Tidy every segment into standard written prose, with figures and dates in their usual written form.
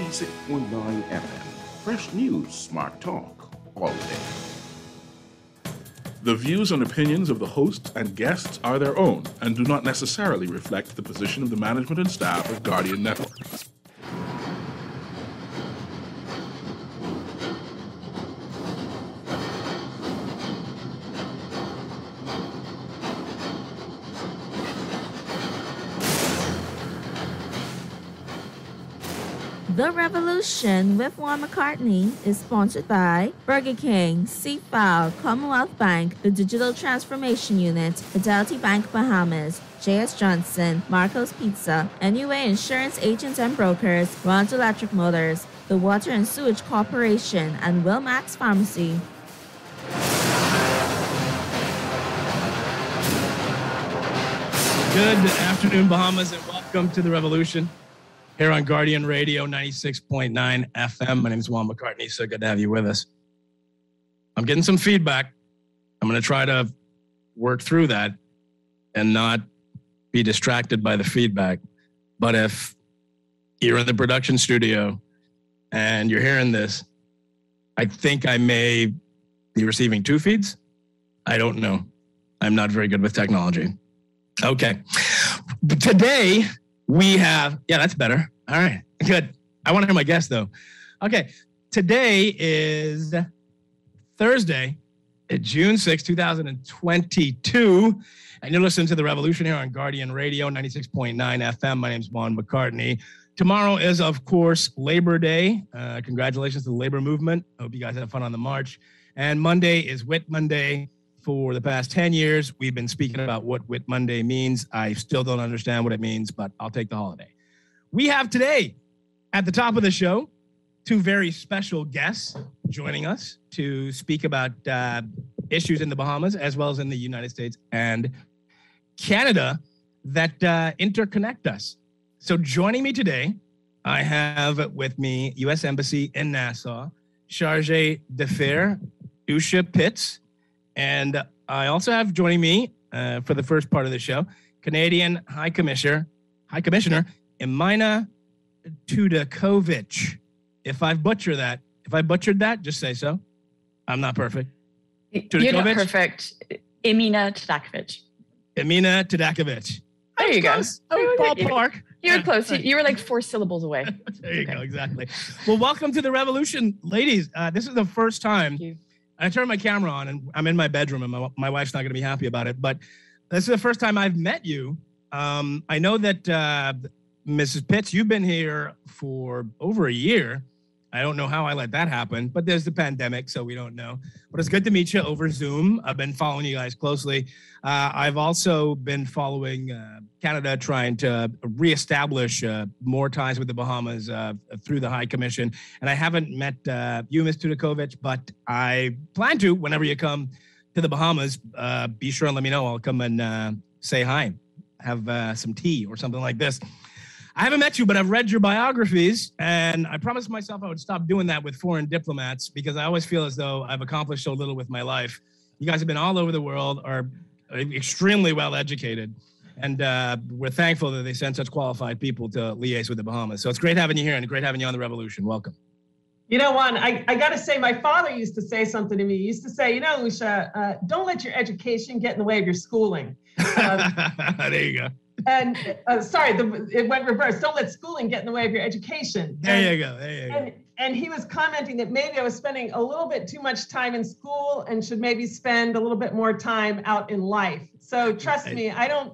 96.9 FM. Fresh news, smart talk, all day. The views and opinions of the hosts and guests are their own and do not necessarily reflect the position of the management and staff of Guardian Network. The Revolution with Juan McCartney is sponsored by Burger King, Seafowl, Commonwealth Bank, the Digital Transformation Unit, Fidelity Bank Bahamas, J.S. Johnson, Marco's Pizza, NUA Insurance Agents and Brokers, Ron's Electric Motors, the Water and Sewage Corporation, and Wilmax Pharmacy. Good afternoon, Bahamas, and welcome to The Revolution. Here on Guardian Radio 96.9 FM. My name is Juan McCartney. So good to have you with us. I'm getting some feedback. I'm going to try to work through that and not be distracted by the feedback. But if you're in the production studio and you're hearing this, I think I may be receiving two feeds. I don't know. I'm not very good with technology. Okay. But today, we have, that's better. All right, good. I want to hear my guest, though. Okay, today is Thursday, June 6, 2022, and you're listening to The Revolution here on Guardian Radio, 96.9 FM. My name's Juan McCartney. Tomorrow is, of course, Labor Day. Congratulations to the labor movement. I hope you guys have fun on the march. And Monday is Whit Monday. For the past 10 years, we've been speaking about what Whit Monday means. I still don't understand what it means, but I'll take the holiday. We have today, at the top of the show, two very special guests joining us to speak about issues in the Bahamas, as well as in the United States and Canada that interconnect us. So joining me today, I have with me U.S. Embassy in Nassau, Chargé d'Affaires, Usha Pitts. And I also have joining me for the first part of the show, Canadian High Commissioner Emina Tudakovic. If I butchered that, just say so. I'm not perfect. You're not perfect. Emina Tudakovic. Emina Tudakovic. There you go. Oh, ballpark. You were close. You were like 4 syllables away. There you go. Exactly. Well, welcome to The Revolution, ladies. This is the first time. Thank you. I turned my camera on and I'm in my bedroom and my wife's not going to be happy about it. But this is the first time I've met you. I know that Mrs. Pitts, you've been here for over a year. I don't know how I let that happen, but there's the pandemic, so we don't know. But it's good to meet you over Zoom. I've been following you guys closely. I've also been following Canada trying to reestablish more ties with the Bahamas through the High Commission. And I haven't met you, Ms. Tudakovic, but I plan to whenever you come to the Bahamas. Be sure and let me know. I'll come and say hi, have some tea or something like this. I haven't met you, but I've read your biographies, and I promised myself I would stop doing that with foreign diplomats because I always feel as though I've accomplished so little with my life. You guys have been all over the world, are extremely well educated, and we're thankful that they send such qualified people to liaise with the Bahamas. So it's great having you here and great having you on The Revolution. Welcome. You know, Juan, I got to say, my father used to say something to me. He used to say, Usha, don't let your education get in the way of your schooling. There you go. And it went reverse. Don't let schooling get in the way of your education. There you go. And he was commenting that maybe I was spending a little bit too much time in school and should maybe spend a little bit more time out in life. So trust me,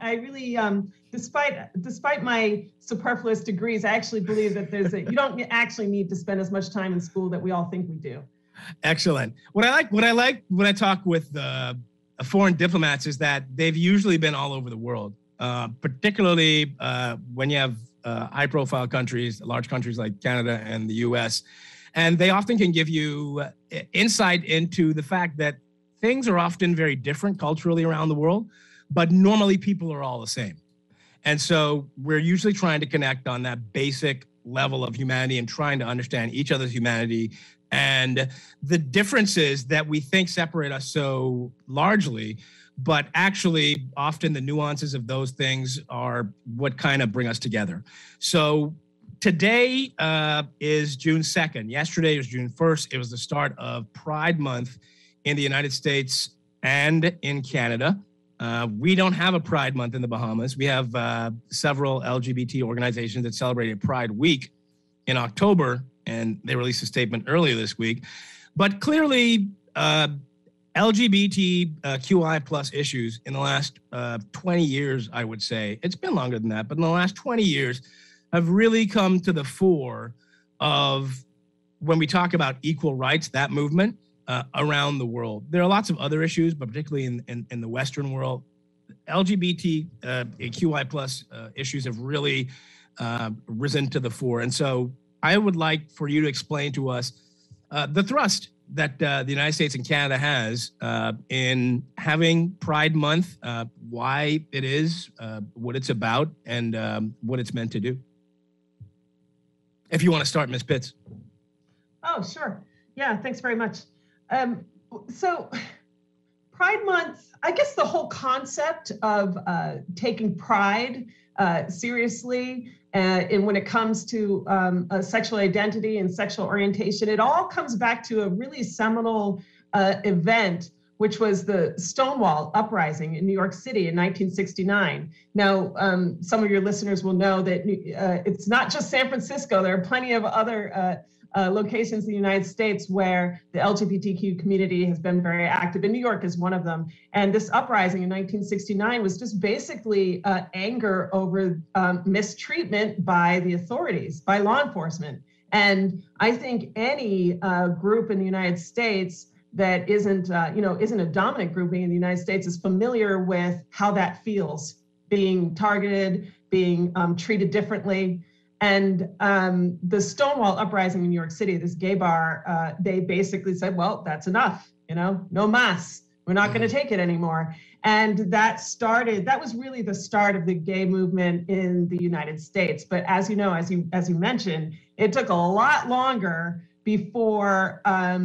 despite my superfluous degrees, I actually believe that you don't actually need to spend as much time in school that we all think we do. Excellent. What I like when I talk with foreign diplomats is that they've usually been all over the world. Particularly when you have high-profile countries, large countries like Canada and the U.S., and they often can give you insight into the fact that things are often very different culturally around the world, but normally people are all the same. And so we're usually trying to connect on that basic level of humanity and trying to understand each other's humanity and the differences that we think separate us so largely. But actually, often the nuances of those things are what kind of bring us together. So Today is June 2nd. Yesterday was June 1st. It was the start of Pride Month in the United States and in Canada. We don't have a Pride Month in the Bahamas. We have several LGBT organizations that celebrated Pride Week in October, and they released a statement earlier this week. But clearly, LGBTQI plus issues in the last 20 years, I would say, it's been longer than that, but in the last 20 years have really come to the fore of when we talk about equal rights, that movement around the world. There are lots of other issues, but particularly in the Western world, LGBTQI plus issues have really risen to the fore. And so I would like for you to explain to us the thrust that the United States and Canada has in having Pride Month, why it is, what it's about, and what it's meant to do. If you want to start, Ms. Pitts. Oh, sure. Yeah, thanks very much. So Pride Month, I guess the whole concept of taking pride seriously and when it comes to sexual identity and sexual orientation, it all comes back to a really seminal event, which was the Stonewall Uprising in New York City in 1969. Now, some of your listeners will know that it's not just San Francisco. There are plenty of other locations in the United States where the LGBTQ community has been very active, and New York is one of them. And this uprising in 1969 was just basically anger over mistreatment by the authorities, by law enforcement. And I think any group in the United States that isn't a dominant grouping in the United States is familiar with how that feels, being targeted, being treated differently. And the Stonewall Uprising in New York City, this gay bar, they basically said, well, that's enough, no mas. We're not going to take it anymore. And that was really the start of the gay movement in the United States. But as you know, as you mentioned, it took a lot longer before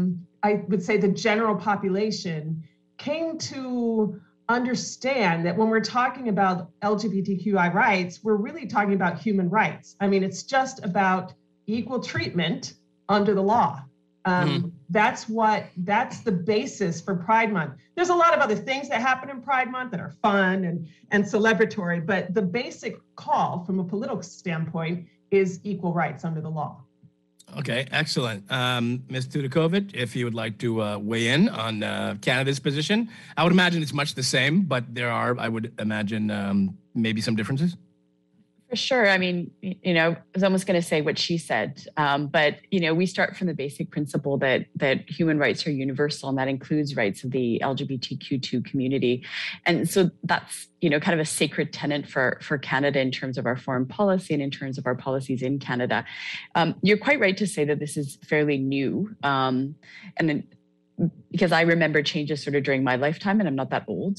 I would say the general population came to understand that when we're talking about LGBTQI rights, we're really talking about human rights. I mean, it's just about equal treatment under the law. That's the basis for Pride Month. There's a lot of other things that happen in Pride Month that are fun and celebratory, but the basic call from a political standpoint is equal rights under the law. Okay, excellent. Ms. Tudokovic, if you would like to weigh in on Canada's position. I would imagine it's much the same, but there are, I would imagine, maybe some differences. For sure. I mean, I was almost going to say what she said, but, we start from the basic principle that human rights are universal, and that includes rights of the LGBTQ2 community. And so that's, kind of a sacred tenet for Canada in terms of our foreign policy and in terms of our policies in Canada. You're quite right to say that this is fairly new. And then, because I remember changes sort of during my lifetime, and I'm not that old.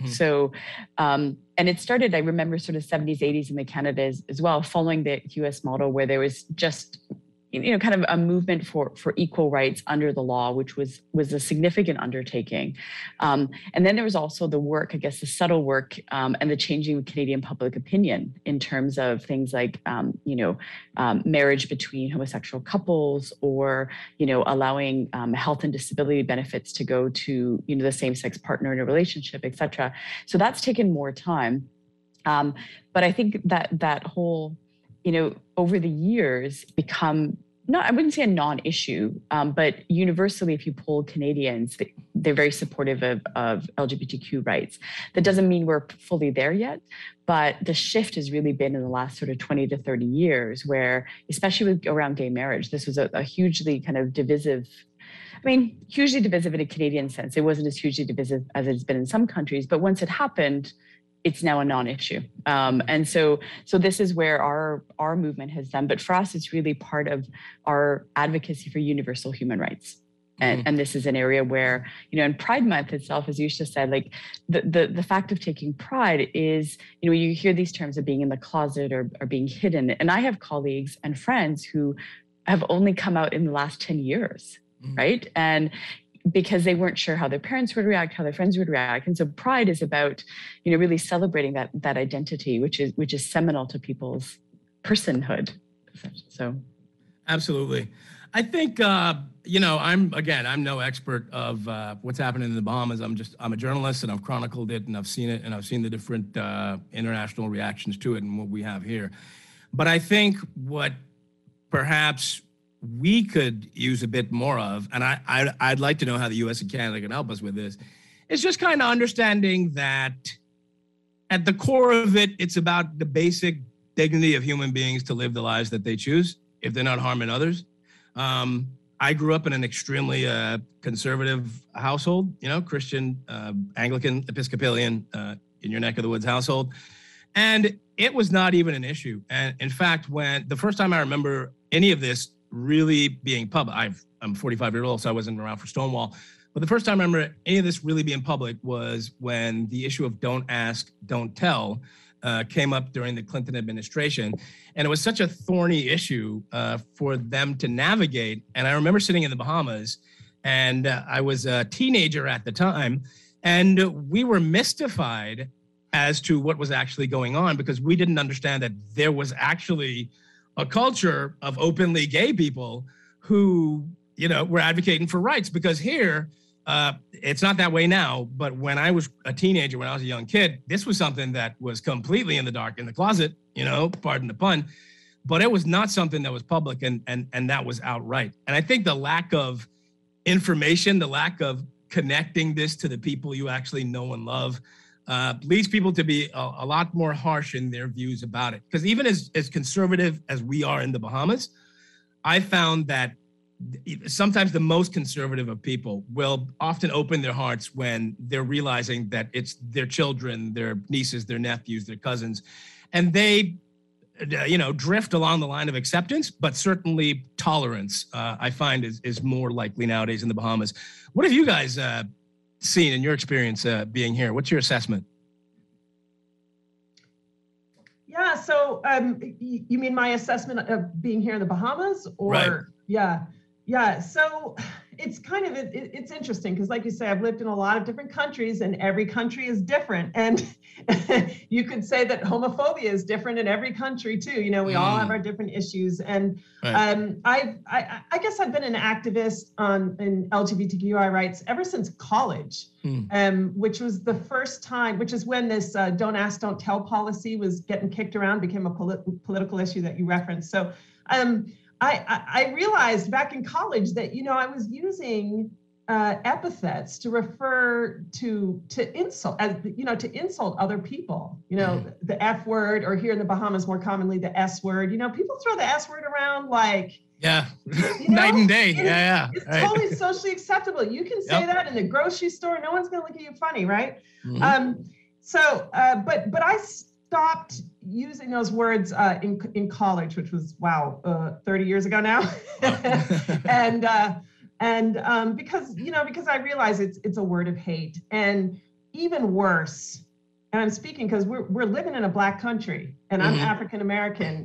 And it started, I remember sort of 70s, 80s in the Canada as well, following the US model where there was just, kind of a movement for equal rights under the law, which was a significant undertaking. And then there was also the work, I guess, the subtle work and the changing Canadian public opinion in terms of things like, marriage between homosexual couples or, allowing health and disability benefits to go to, the same-sex partner in a relationship, et cetera. So that's taken more time. But I think that whole, over the years become, I wouldn't say a non-issue, but universally, if you poll Canadians, they're very supportive of LGBTQ rights. That doesn't mean we're fully there yet, but the shift has really been in the last sort of 20 to 30 years where, especially around gay marriage, this was a hugely kind of divisive, hugely divisive in a Canadian sense. It wasn't as hugely divisive as it's been in some countries, but once it happened, it's now a non-issue. And so this is where our movement has done. But for us, it's really part of our advocacy for universal human rights. And this is an area where, in Pride Month itself, as you just said, like the fact of taking pride is, you hear these terms of being in the closet or being hidden. And I have colleagues and friends who have only come out in the last 10 years, right? And because they weren't sure how their parents would react, how their friends would react. And so pride is about, really celebrating that identity, which is seminal to people's personhood. So, absolutely. I think, I'm no expert of what's happening in the Bahamas. I'm a journalist, and I've chronicled it, and I've seen it, and I've seen the different international reactions to it and what we have here. But I think what perhaps we could use a bit more of, and I'd like to know how the U.S. and Canada can help us with this, is just kind of understanding that at the core of it, it's about the basic dignity of human beings to live the lives that they choose if they're not harming others. I grew up in an extremely conservative household, Christian, Anglican, Episcopalian, in your neck of the woods household. And it was not even an issue. And in fact, when the first time I remember any of this really being public, I'm 45 years old, so I wasn't around for Stonewall. But the first time I remember any of this really being public was when the issue of don't ask, don't tell came up during the Clinton administration. And it was such a thorny issue for them to navigate. And I remember sitting in the Bahamas, and I was a teenager at the time, and we were mystified as to what was actually going on, because we didn't understand that there was actually a culture of openly gay people who, were advocating for rights. Because here, it's not that way now, but when I was a teenager, when I was a young kid, this was something that was completely in the dark, in the closet, pardon the pun, but it was not something that was public and that was outright. And I think the lack of information, the lack of connecting this to the people you actually know and love, leads people to be a lot more harsh in their views about it. Because even as conservative as we are in the Bahamas, I found that sometimes the most conservative of people will often open their hearts when they're realizing that it's their children, their nieces, their nephews, their cousins, and they, drift along the line of acceptance, but certainly tolerance, I find is more likely nowadays in the Bahamas. What have you guys seen in your experience being here? What's your assessment? Yeah, so you mean my assessment of being here in the Bahamas, or right. Yeah. So it's kind of, it's interesting because, like you say, I've lived in a lot of different countries, and every country is different. And you could say that homophobia is different in every country too. We all have our different issues. And right. I guess I've been an activist in LGBTQI rights ever since college, which was the first time, which is when this don't ask, don't tell policy was getting kicked around, became a political issue that you referenced. So I realized back in college that, I was using epithets to refer to insult, to insult other people, the F word, or here in the Bahamas, more commonly, the S word. People throw the S word around like, night and day. It's right. Totally socially acceptable. You can say that in the grocery store. No one's going to look at you funny, right? Mm-hmm. But I stopped using those words in college, which was 30 years ago now, and because I realize it's a word of hate, and even worse. And I'm speaking because we're living in a Black country, and I'm African American.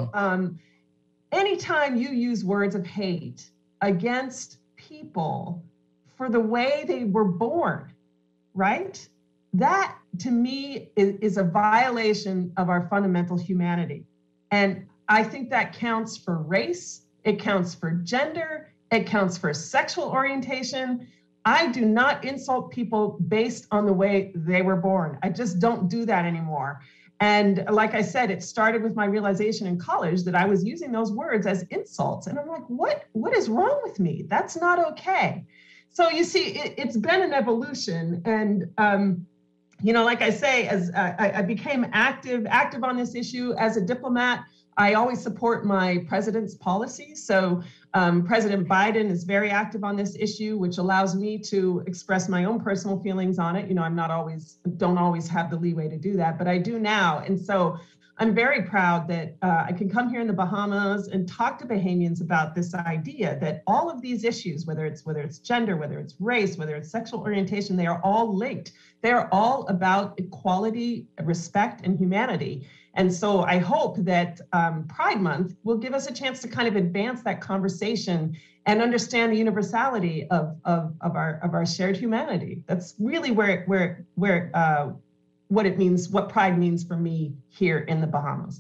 Anytime you use words of hate against people for the way they were born, right? That, to me, is a violation of our fundamental humanity. And I think that counts for race, it counts for gender, it counts for sexual orientation. I do not insult people based on the way they were born. I just don't do that anymore. And like I said, it started with my realization in college that I was using those words as insults. And I'm like, what is wrong with me? That's not okay. So you see, it's been an evolution. And, like I say, as I became active on this issue as a diplomat, I always support my president's policies. So President Biden is very active on this issue, which allows me to express my own personal feelings on it. Don't always have the leeway to do that, but I do now. And so I'm very proud that I can come here in the Bahamas and talk to Bahamians about this idea that all of these issues, whether it's gender, whether it's race, whether it's sexual orientation, they are all linked. They are all about equality, respect, and humanity. And so I hope that Pride Month will give us a chance to kind of advance that conversation and understand the universality of our shared humanity. That's really where what it means, what Pride means for me here in the Bahamas.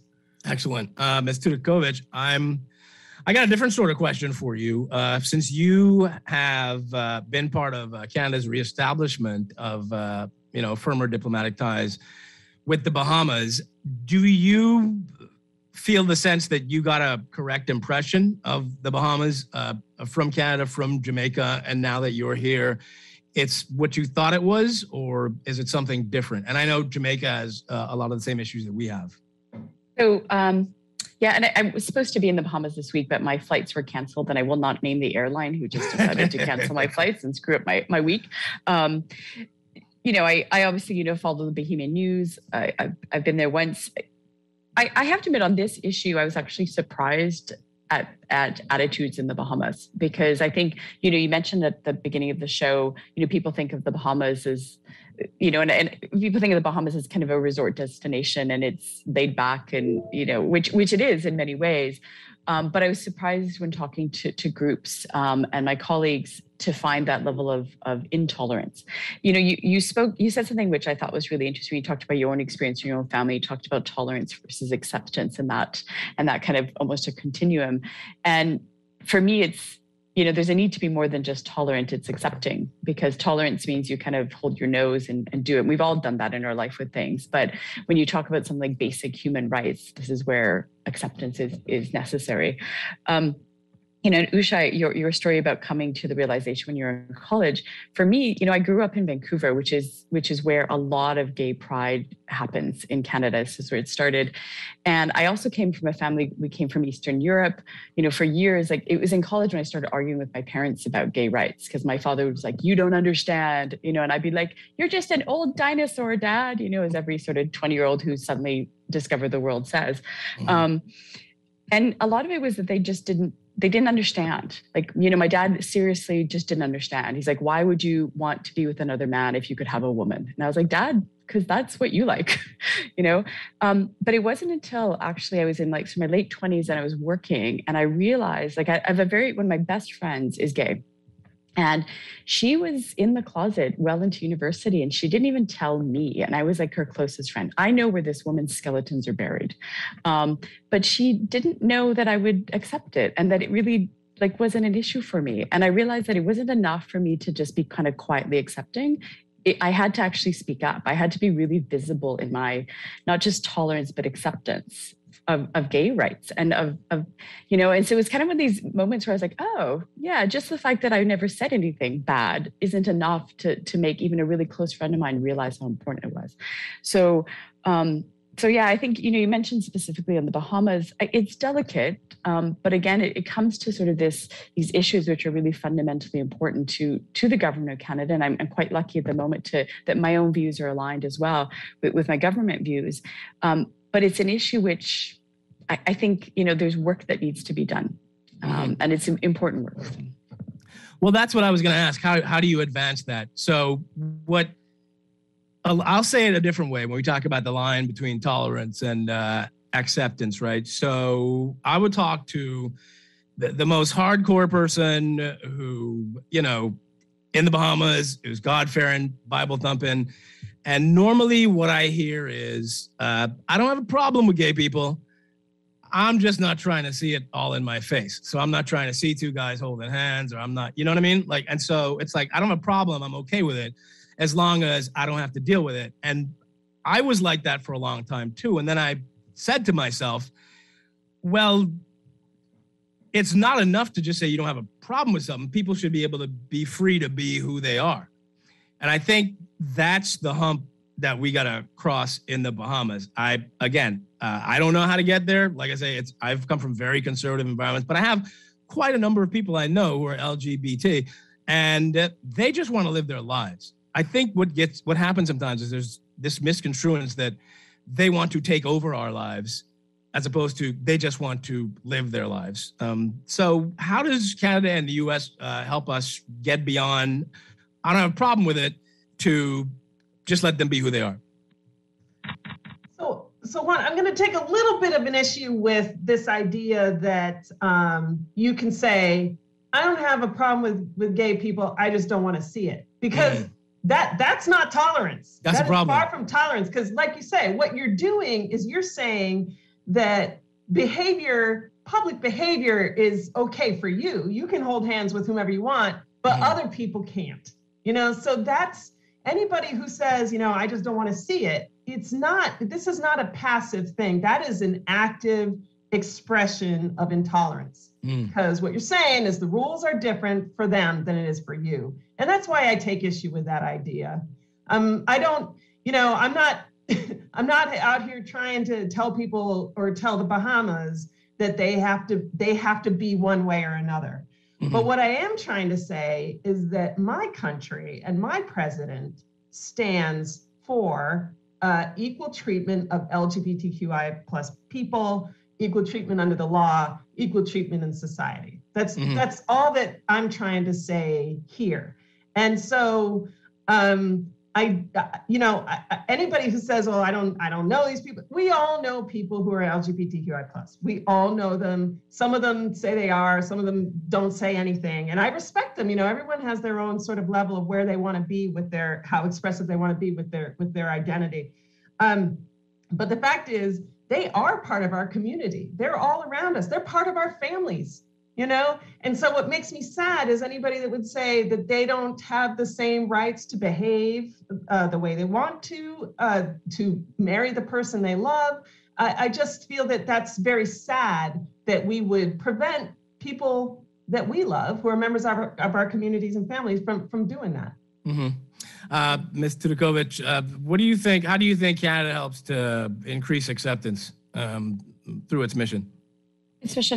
Excellent. Ms. Tudokovic, I got a different sort of question for you. Since you have been part of Canada's reestablishment of firmer diplomatic ties with the Bahamas, do you feel the sense that you got a correct impression of the Bahamas from Canada, from Jamaica, and now that you're here, it's what you thought it was, or is it something different? And I know Jamaica has a lot of the same issues that we have. So, yeah, and I was supposed to be in the Bahamas this week, but my flights were canceled, and I will not name the airline who just decided to cancel my flights and screw up my week. I obviously, follow the Bahamian news. I've been there once. I have to admit, on this issue, I was actually surprised at attitudes in the Bahamas, because I think, you mentioned at the beginning of the show, people think of the Bahamas as, and people think of the Bahamas as kind of a resort destination, and it's laid back, and, which it is in many ways. But I was surprised when talking to groups and my colleagues to find that level of intolerance. You said something which I thought was really interesting. You talked about your own experience in your own family. You talked about tolerance versus acceptance, and that kind of almost a continuum. And for me, it's, there's a need to be more than just tolerant. It's accepting, because tolerance means you kind of hold your nose and do it. And we've all done that in our life with things. But when you talk about something like basic human rights, this is where acceptance is necessary. And Usha, your story about coming to the realization when you're in college, for me, I grew up in Vancouver, which is where a lot of gay pride happens in Canada. This is where it started. And I also came from a family, we came from Eastern Europe, for years. Like, it was in college when I started arguing with my parents about gay rights, because my father was like, you don't understand, and I'd be like, you're just an old dinosaur, Dad, as every sort of 20-year-old who suddenly discovered the world says. Mm-hmm. And a lot of it was that they didn't understand. Like, my dad seriously just didn't understand. He's like, why would you want to be with another man if you could have a woman? And I was like, Dad, because that's what you like, But it wasn't until actually I was in my late 20s and I was working, and I realized, like, I have one of my best friends is gay. And she was in the closet well into university, and she didn't even tell me. And I was like her closest friend. I know where this woman's skeletons are buried. But she didn't know that I would accept it, and that it really wasn't an issue for me. And I realized that it wasn't enough for me to just be kind of quietly accepting. I had to actually speak up. I had to be really visible in my, not just tolerance, but acceptance of gay rights and of and so it was kind of one of these moments where I was like, oh yeah, just the fact that I never said anything bad isn't enough to make even a really close friend of mine realize how important it was. So yeah, I think, you mentioned specifically on the Bahamas, it's delicate, but again, it comes to sort of these issues which are really fundamentally important to the government of Canada. And I'm quite lucky at the moment that my own views are aligned as well with my government views. But it's an issue which I think, there's work that needs to be done. And it's important work. Well, that's what I was going to ask. How do you advance that? So I'll say it a different way when we talk about the line between tolerance and acceptance, right? So I would talk to the most hardcore person who, in the Bahamas, who's God-fearing, Bible-thumping. And normally what I hear is, I don't have a problem with gay people. I'm just not trying to see it all in my face. So I'm not trying to see two guys holding hands, or I'm not, you know what I mean? And so it's like, I don't have a problem. I'm okay with it as long as I don't have to deal with it. And I was like that for a long time too. And then I said to myself, well, it's not enough to just say you don't have a problem with something. People should be able to be free to be who they are. And I think that's the hump that we got to cross in the Bahamas. I don't know how to get there. Like I say, I've come from very conservative environments, but I have quite a number of people I know who are LGBT, and they just want to live their lives. I think what happens sometimes is there's this misconstruence that they want to take over our lives, as opposed to they just want to live their lives. So how does Canada and the U.S. Help us get beyond, I don't have a problem with it, to just let them be who they are? So Juan, I'm going to take a little bit of an issue with this idea that you can say, I don't have a problem with gay people, I just don't want to see it. Because that's not tolerance. That's a problem. Far from tolerance. Because like you say, what you're doing is you're saying that public behavior is okay for you. You can hold hands with whomever you want, but other people can't. So that's anybody who says, I just don't want to see it. This is not a passive thing. That is an active expression of intolerance. Because what you're saying is the rules are different for them than it is for you. And that's why I take issue with that idea. I'm not out here trying to tell people or tell the Bahamas that they have to be one way or another. But what I am trying to say is that my country and my president stands for equal treatment of LGBTQI plus people, equal treatment under the law, equal treatment in society. That's all that I'm trying to say here. And so anybody who says, "Oh, I don't know these people," we all know people who are LGBTQI plus. We all know them. Some of them say they are. Some of them don't say anything, and I respect them. Everyone has their own sort of level of where they want to be with how expressive they want to be with their identity. But the fact is, they are part of our community. They're all around us. They're part of our families. And so what makes me sad is anybody that would say that they don't have the same rights to behave the way they want to marry the person they love. I just feel that that's very sad that we would prevent people that we love, who are members of our communities and families, from doing that. Ms. Tudokovic, what do you think? How do you think Canada helps to increase acceptance through its mission? Its mission,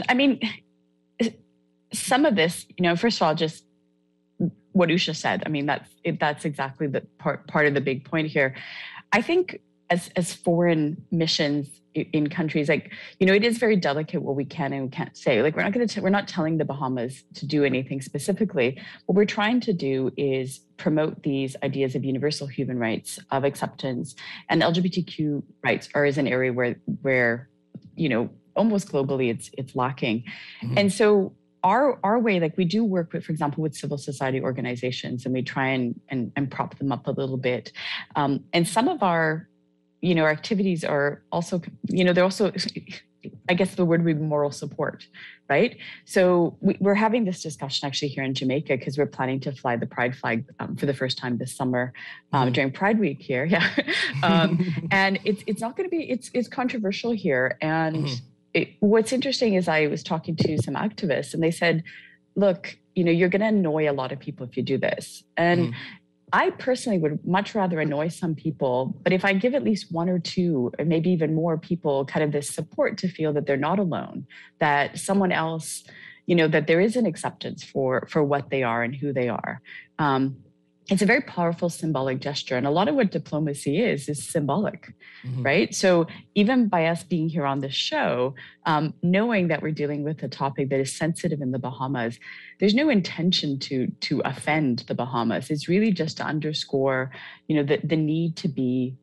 some of this, first of all, just what Usha said. That's exactly the part of the big point here. I think as foreign missions in countries, it is very delicate what we can and can't say. We're not telling the Bahamas to do anything specifically. What we're trying to do is promote these ideas of universal human rights, of acceptance, and LGBTQ rights is an area where almost globally it's lacking. And so our way, we do work with, for example, with civil society organizations, and we try and prop them up a little bit. And some of our, our activities are also, they're also, I guess the word would be moral support, right? So we're having this discussion actually here in Jamaica, because we're planning to fly the Pride flag for the first time this summer during Pride Week here. Yeah. And it's not going to be, it's controversial here. And what's interesting is I was talking to some activists, and they said, look, you're going to annoy a lot of people if you do this. And I personally would much rather annoy some people, but if I give at least one or two, or maybe even more people kind of this support to feel that they're not alone, that someone else, that there is an acceptance for what they are and who they are. It's a very powerful symbolic gesture. And a lot of what diplomacy is symbolic, right? So even by us being here on this show, knowing that we're dealing with a topic that is sensitive in the Bahamas, there's no intention to offend the Bahamas. It's really just to underscore, the need to be,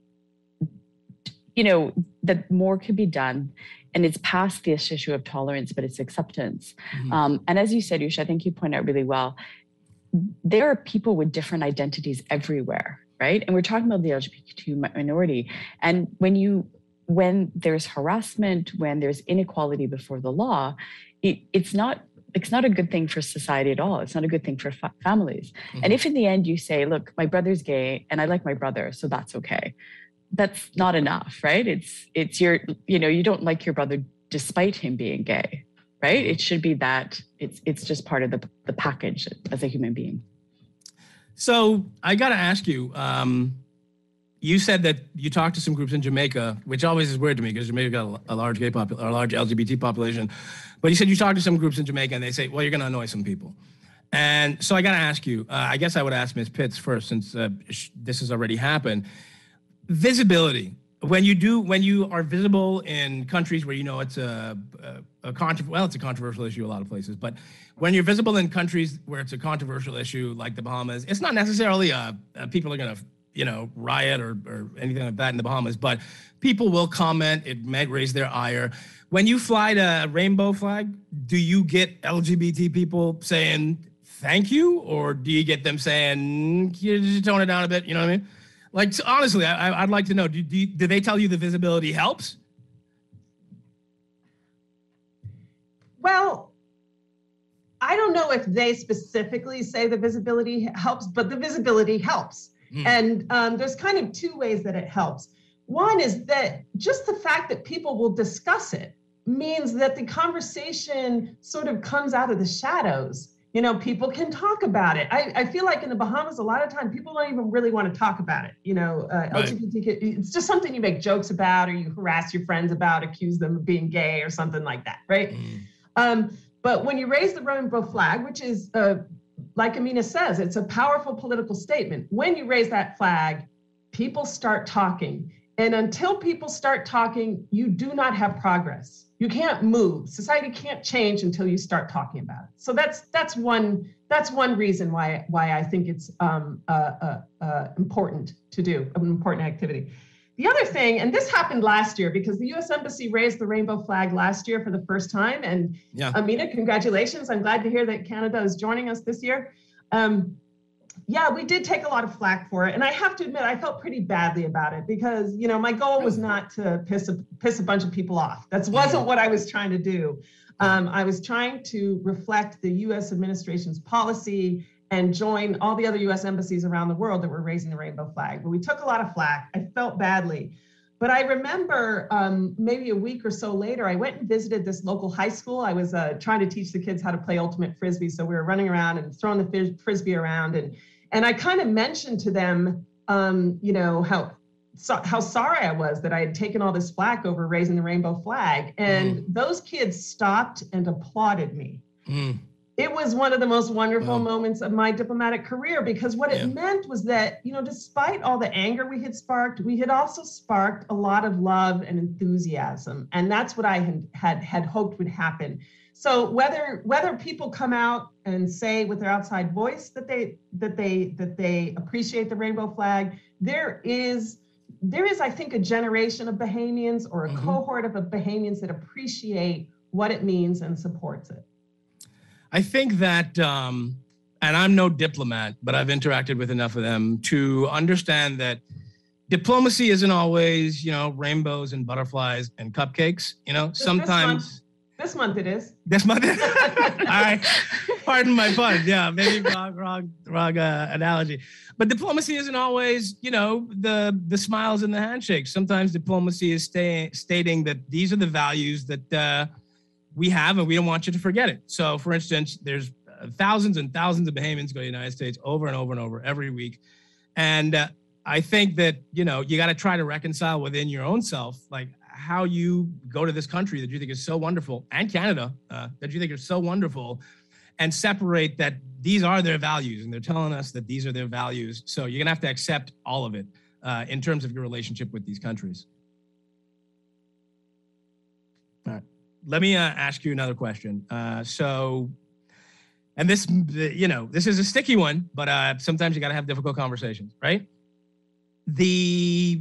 that more could be done. And it's past this issue of tolerance, but it's acceptance. And as you said, Usha, I think you point out really well, there are people with different identities everywhere, right? And we're talking about the LGBTQ minority. And when there's harassment, when there's inequality before the law, it's not a good thing for society at all. It's not a good thing for families. And if in the end you say, look, my brother's gay and I like my brother, so that's okay. That's not enough, right? It's your, you don't like your brother despite him being gay. Right? It should be that it's just part of the package as a human being. So I got to ask you, you said that you talked to some groups in Jamaica, which always is weird to me because Jamaica got a large a large LGBT population. But you said you talked to some groups in Jamaica and they say, well, you're going to annoy some people. And so I got to ask you, I guess I would ask Ms. Pitts first, since this has already happened. Visibility. When you are visible in countries where it's it's a controversial issue a lot of places, but when you're visible in countries where it's a controversial issue like the Bahamas, it's not necessarily people are going to riot or anything like that in the Bahamas, but people will comment. It might raise their ire. When you fly to a rainbow flag, do you get LGBT people saying thank you, or do you get them saying you tone it down a bit? You know what I mean? So honestly, I'd like to know, do they tell you the visibility helps? Well, I don't know if they specifically say the visibility helps, but the visibility helps. And there's kind of two ways that it helps. One is that just the fact that people will discuss it means that the conversation sort of comes out of the shadows. People can talk about it. I feel like in the Bahamas, a lot of time, people don't even really want to talk about it. LGBTQ, it's just something you make jokes about, or you harass your friends about, accuse them of being gay or something like that, right? But when you raise the rainbow flag, which is, like Amina says, it's a powerful political statement. When you raise that flag, people start talking. And until people start talking, you do not have progress. You can't move. Society can't change until you start talking about it. So that's one reason why I think it's important to do, an important activity. The other thing, and this happened last year because the U.S. Embassy raised the rainbow flag last year for the first time. And Amina, congratulations. I'm glad to hear that Canada is joining us this year. We did take a lot of flack for it. And I have to admit, I felt pretty badly about it because, my goal was not to piss a bunch of people off. That wasn't what I was trying to do. I was trying to reflect the U.S. administration's policy and join all the other U.S. embassies around the world that were raising the rainbow flag. But we took a lot of flack. I felt badly. But I remember maybe a week or so later, I went and visited this local high school. I was trying to teach the kids how to play ultimate Frisbee. So we were running around and throwing the Frisbee around. And I kind of mentioned to them, how sorry I was that I had taken all this flack over raising the rainbow flag. And those kids stopped and applauded me. It was one of the most wonderful moments of my diplomatic career, because what it meant was that, despite all the anger we had also sparked a lot of love and enthusiasm. And that's what I had hoped would happen. So whether people come out and say with their outside voice that they appreciate the rainbow flag, there is, I think, a generation of Bahamians or a cohort of Bahamians that appreciate what it means and supports it. I think that, and I'm no diplomat, but I've interacted with enough of them to understand that diplomacy isn't always, rainbows and butterflies and cupcakes. Sometimes. This month it is. This month? All right. Pardon my pun. Yeah, maybe wrong analogy. But diplomacy isn't always, the smiles and the handshakes. Sometimes diplomacy is stating that these are the values that we have, and we don't want you to forget it. So, for instance, there's thousands and thousands of Bahamians go to the United States over and over and over every week. And I think that, you got to try to reconcile within your own self, like how you go to this country that you think is so wonderful, and Canada that you think are so wonderful, and separate that these are their values, and they're telling us that these are their values. So you're going to have to accept all of it in terms of your relationship with these countries. All right. Let me ask you another question. And this, this is a sticky one, but sometimes you got to have difficult conversations, right? The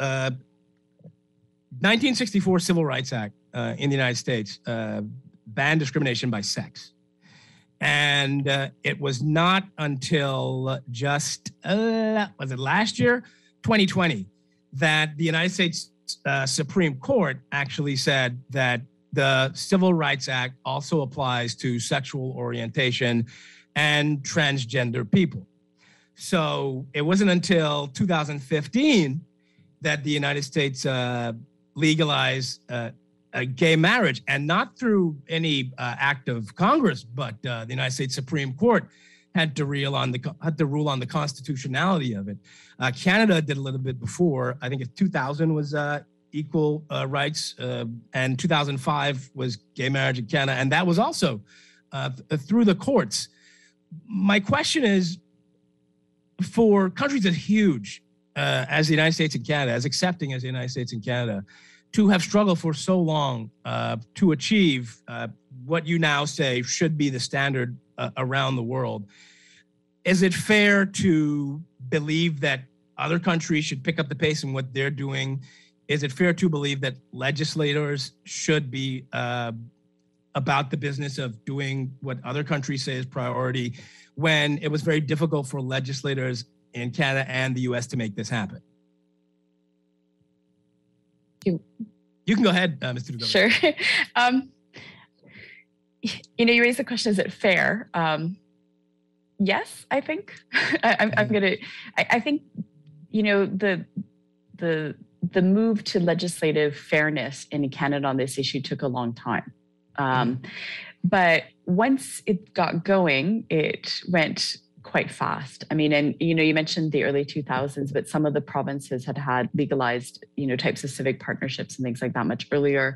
1964 Civil Rights Act in the United States banned discrimination by sex. And it was not until just, was it last year? 2020, that the United States Supreme Court actually said that the Civil Rights Act also applies to sexual orientation and transgender people. So it wasn't until 2015 that the United States legalized a gay marriage, and not through any act of Congress, but the United States Supreme Court had to rule on the constitutionality of it. Canada did a little bit before. I think 2000 was equal rights, and 2005 was gay marriage in Canada, and that was also through the courts. My question is, for countries as huge as the United States and Canada, as accepting as the United States and Canada, to have struggled for so long to achieve what you now say should be the standard around the world, is it fair to believe that other countries should pick up the pace in what they're doing? Is it fair to believe that legislators should be about the business of doing what other countries say is priority, when it was very difficult for legislators in Canada and the US to make this happen? You can go ahead, Mr. Dugan. Sure. you raised the question, is it fair? Yes, I think. I think, the move to legislative fairness in Canada on this issue took a long time. But once it got going, it went quite fast. I mean, and, you mentioned the early 2000s, but some of the provinces had legalized, types of civic partnerships and things like that much earlier.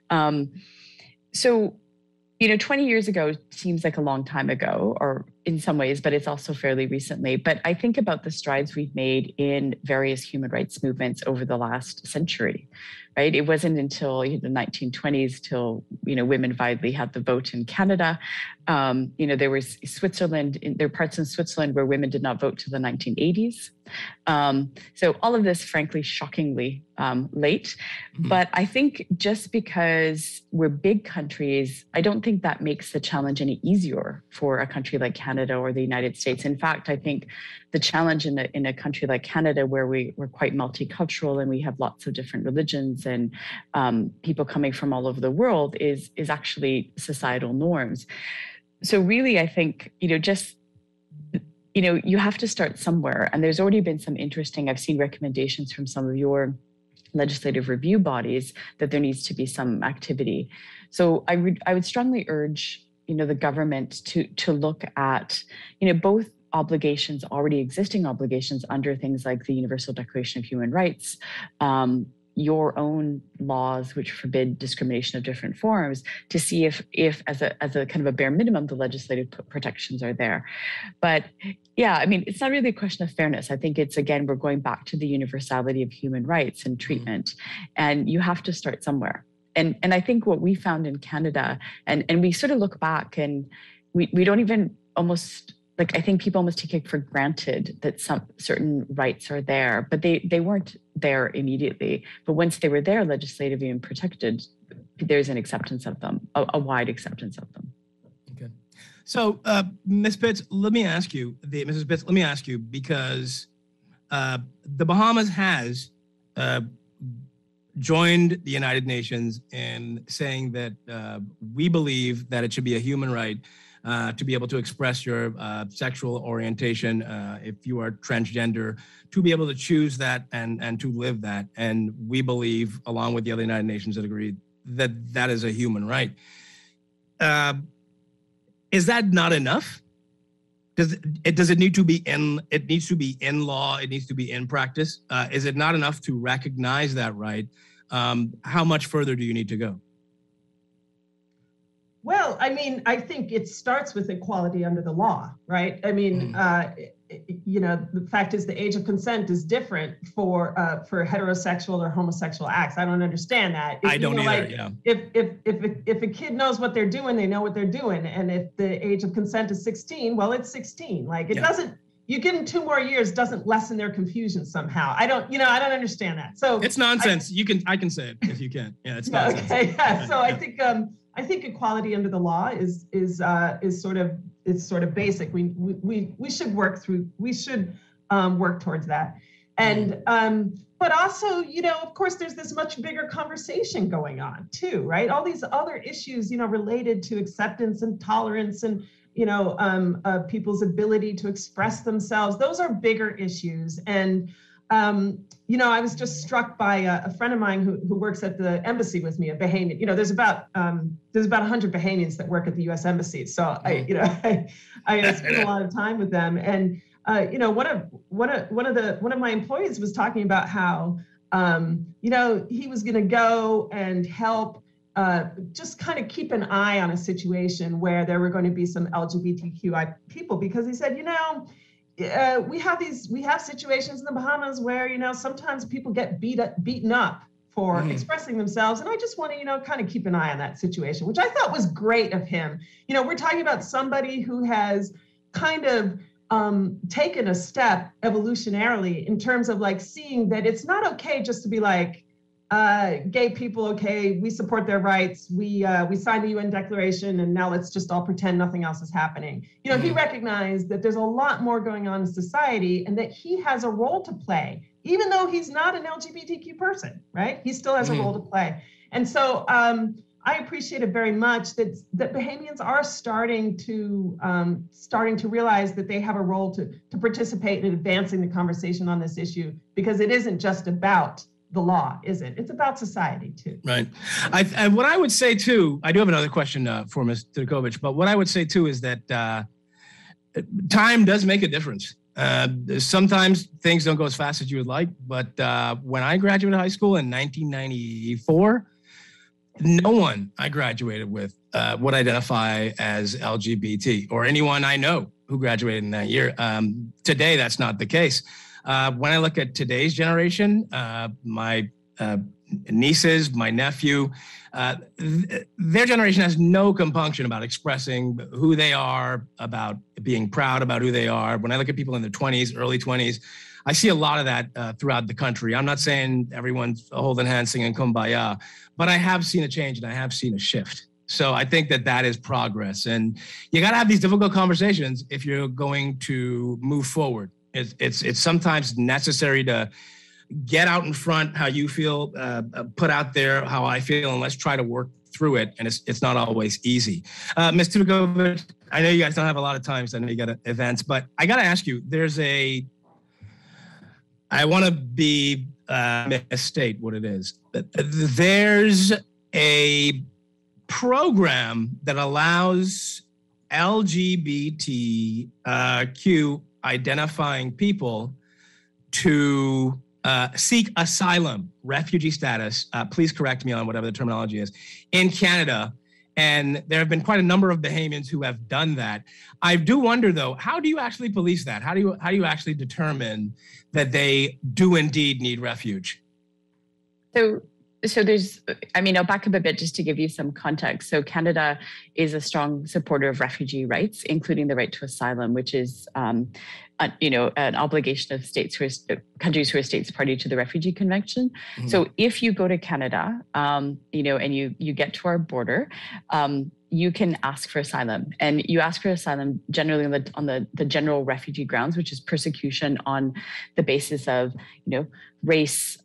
So 20 years ago seems like a long time ago, or in some ways, but it's also fairly recently. But I think about the strides we've made in various human rights movements over the last century, right? It wasn't until the 1920s till, women widely had the vote in Canada. There was Switzerland, there are parts in Switzerland where women did not vote till the 1980s. So all of this, frankly, shockingly late. But I think just because we're big countries, I don't think that makes the challenge any easier for a country like Canada or the United States. In fact, I think the challenge in a country like Canada, where we're quite multicultural and we have lots of different religions and people coming from all over the world, is actually societal norms. So really, I think, you have to start somewhere. And there's already been some interesting, I've seen recommendations from some of your legislative review bodies that there needs to be some activity. So I would strongly urge, the government to look at, both obligations, already existing obligations under things like the Universal Declaration of Human Rights, your own laws which forbid discrimination of different forms, to see if as a kind of a bare minimum, the legislative protections are there. But yeah, I mean, it's not really a question of fairness. I think it's, again, we're going back to the universality of human rights and treatment, and you have to start somewhere. And I think what we found in Canada, and we sort of look back and we don't even almost, I think people almost take it for granted that some certain rights are there, but they weren't there immediately. But once they were there, legislatively and protected, there's an acceptance of them, a wide acceptance of them. Okay. So, Ms. Pitts, let me ask you, because the Bahamas has joined the United Nations in saying that we believe that it should be a human right to be able to express your sexual orientation, if you are transgender, to be able to choose that and to live that. And we believe, along with the other United Nations that agree, that that is a human right. Is that not enough? Does it need to be in? It needs to be in law. It needs to be in practice. Is it not enough to recognize that right? How much further do you need to go? Well, I mean, I think it starts with equality under the law, right? I mean, the fact is the age of consent is different for heterosexual or homosexual acts. I don't understand that. I don't either. Yeah. If a kid knows what they're doing, they know what they're doing, and if the age of consent is 16, well, it's 16. It doesn't. You give them 2 more years doesn't lessen their confusion somehow. I don't understand that. So it's nonsense. I can say it if you can. Yeah, it's nonsense. Okay. Yeah. So I think equality under the law is sort of basic. We should work towards that. And but also, of course, there's this much bigger conversation going on too, right? All these other issues, related to acceptance and tolerance and people's ability to express themselves. Those are bigger issues. And I was just struck by a friend of mine who works at the embassy with me, a Bahamian. There's about 100 Bahamians that work at the U.S. Embassy. So I spend a lot of time with them. And one of my employees was talking about how he was going to go and help just kind of keep an eye on a situation where there were going to be some LGBTQI people, because he said, we have situations in the Bahamas where, sometimes people get beaten up for expressing themselves. And I just want to, kind of keep an eye on that situation, which I thought was great of him. We're talking about somebody who has kind of taken a step evolutionarily in terms of seeing that it's not okay just to be gay people, okay, we support their rights. We signed the UN Declaration, and now let's just all pretend nothing else is happening. He recognized that there's a lot more going on in society, and that he has a role to play, even though he's not an LGBTQ person, right? He still has a role to play. And so I appreciate it very much that Bahamians are starting to realize that they have a role to participate in advancing the conversation on this issue, because it isn't just about the law, is it? It's about society too. Right. And what I would say too, I do have another question for Ms. Tudokovic, but what I would say too is that time does make a difference. Sometimes things don't go as fast as you would like, but when I graduated high school in 1994, no one I graduated with would identify as LGBT, or anyone I know who graduated in that year. Today, that's not the case. When I look at today's generation, my nieces, my nephew, their generation has no compunction about expressing who they are, about being proud about who they are. When I look at people in their 20s, early 20s, I see a lot of that throughout the country. I'm not saying everyone's holding hands singing Kumbaya, but I have seen a change and I have seen a shift. So I think that is progress. And you got to have these difficult conversations if you're going to move forward. It's sometimes necessary to get out in front how you feel, put out there how I feel, and let's try to work through it. And it's not always easy. Ms. Tudokovic, I know you guys don't have a lot of time, so I know you got events, but I got to ask you, I want to state what it is. There's a program that allows LGBTQ identifying people to seek asylum, refugee status, please correct me on whatever the terminology is, in Canada. And there have been quite a number of Bahamians who have done that. I do wonder, though, how do you actually police that? How do you actually determine that they do indeed need refuge? So there's, I'll back up a bit just to give you some context. So Canada is a strong supporter of refugee rights, including the right to asylum, which is, an obligation of countries who are states party to the Refugee Convention. Mm-hmm. So if you go to Canada, and you get to our border, you can ask for asylum, and you ask for asylum generally on the general refugee grounds, which is persecution on the basis of, race,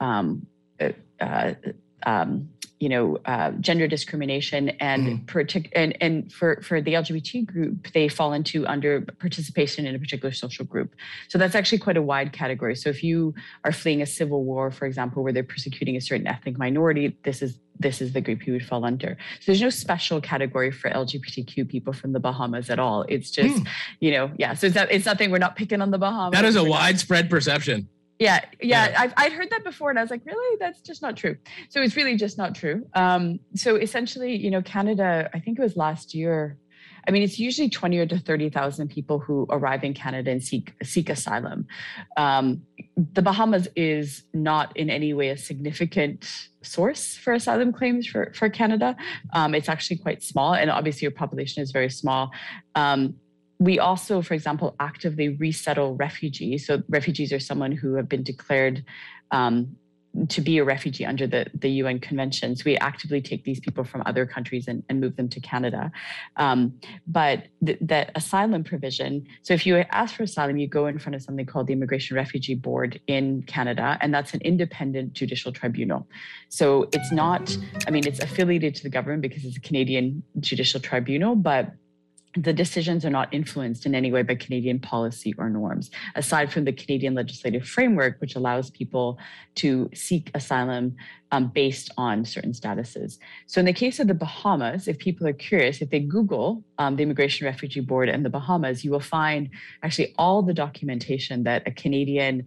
gender discrimination, and mm-hmm. and for the LGBT group, they fall under participation in a particular social group. So that's actually quite a wide category. So if you are fleeing a civil war, for example, where they're persecuting a certain ethnic minority, this is the group you would fall under. So there's no special category for LGBTQ people from the Bahamas at all. It's just, So it's nothing. We're not picking on the Bahamas. That is a widespread perception. Yeah. I'd heard that before, and I was like, really? That's just not true. So it's really just not true. So essentially, Canada, I think it was last year, it's usually 20 to 30,000 people who arrive in Canada and seek asylum. The Bahamas is not in any way a significant source for asylum claims for Canada. It's actually quite small, and obviously your population is very small. We also, for example, actively resettle refugees. So refugees are someone who have been declared to be a refugee under the UN conventions. We actively take these people from other countries and move them to Canada. But the asylum provision, so if you ask for asylum, you go in front of something called the Immigration Refugee Board in Canada, and that's an independent judicial tribunal. So it's not, it's affiliated to the government because it's a Canadian judicial tribunal, but the decisions are not influenced in any way by Canadian policy or norms, aside from the Canadian legislative framework, which allows people to seek asylum based on certain statuses. So in the case of the Bahamas, if people are curious, if they Google the Immigration Refugee Board and the Bahamas, you will find actually all the documentation that a Canadian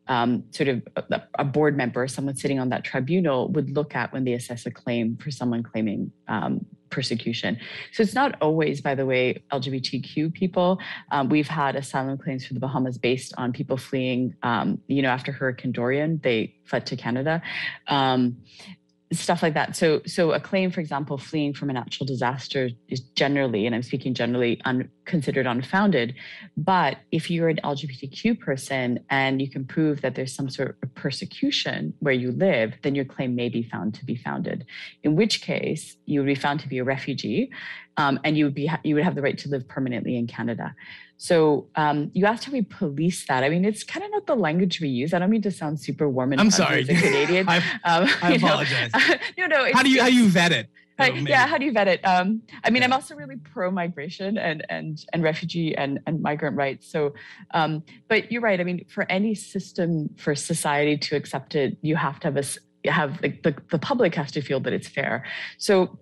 a board member, someone sitting on that tribunal, would look at when they assess a claim for someone claiming persecution. So it's not always, by the way, LGBTQ people. We've had asylum claims for the Bahamas based on people fleeing, after Hurricane Dorian, they fled to Canada. Stuff like that. So a claim, for example, fleeing from a natural disaster is generally, and I'm speaking generally, considered unfounded. But if you're an LGBTQ person and you can prove that there's some sort of persecution where you live, then your claim may be found to be founded. In which case, you would be found to be a refugee, and you would have the right to live permanently in Canada. So you asked how we police that. It's kind of not the language we use. I don't mean to sound super warm and I'm sorry, as a Canadian. I apologize. No. How do you vet it? Yeah, how do you vet it? I mean, I'm also really pro-migration and refugee and migrant rights. So, but you're right. I mean, for any system for society to accept it, you have to have like the public has to feel that it's fair. So.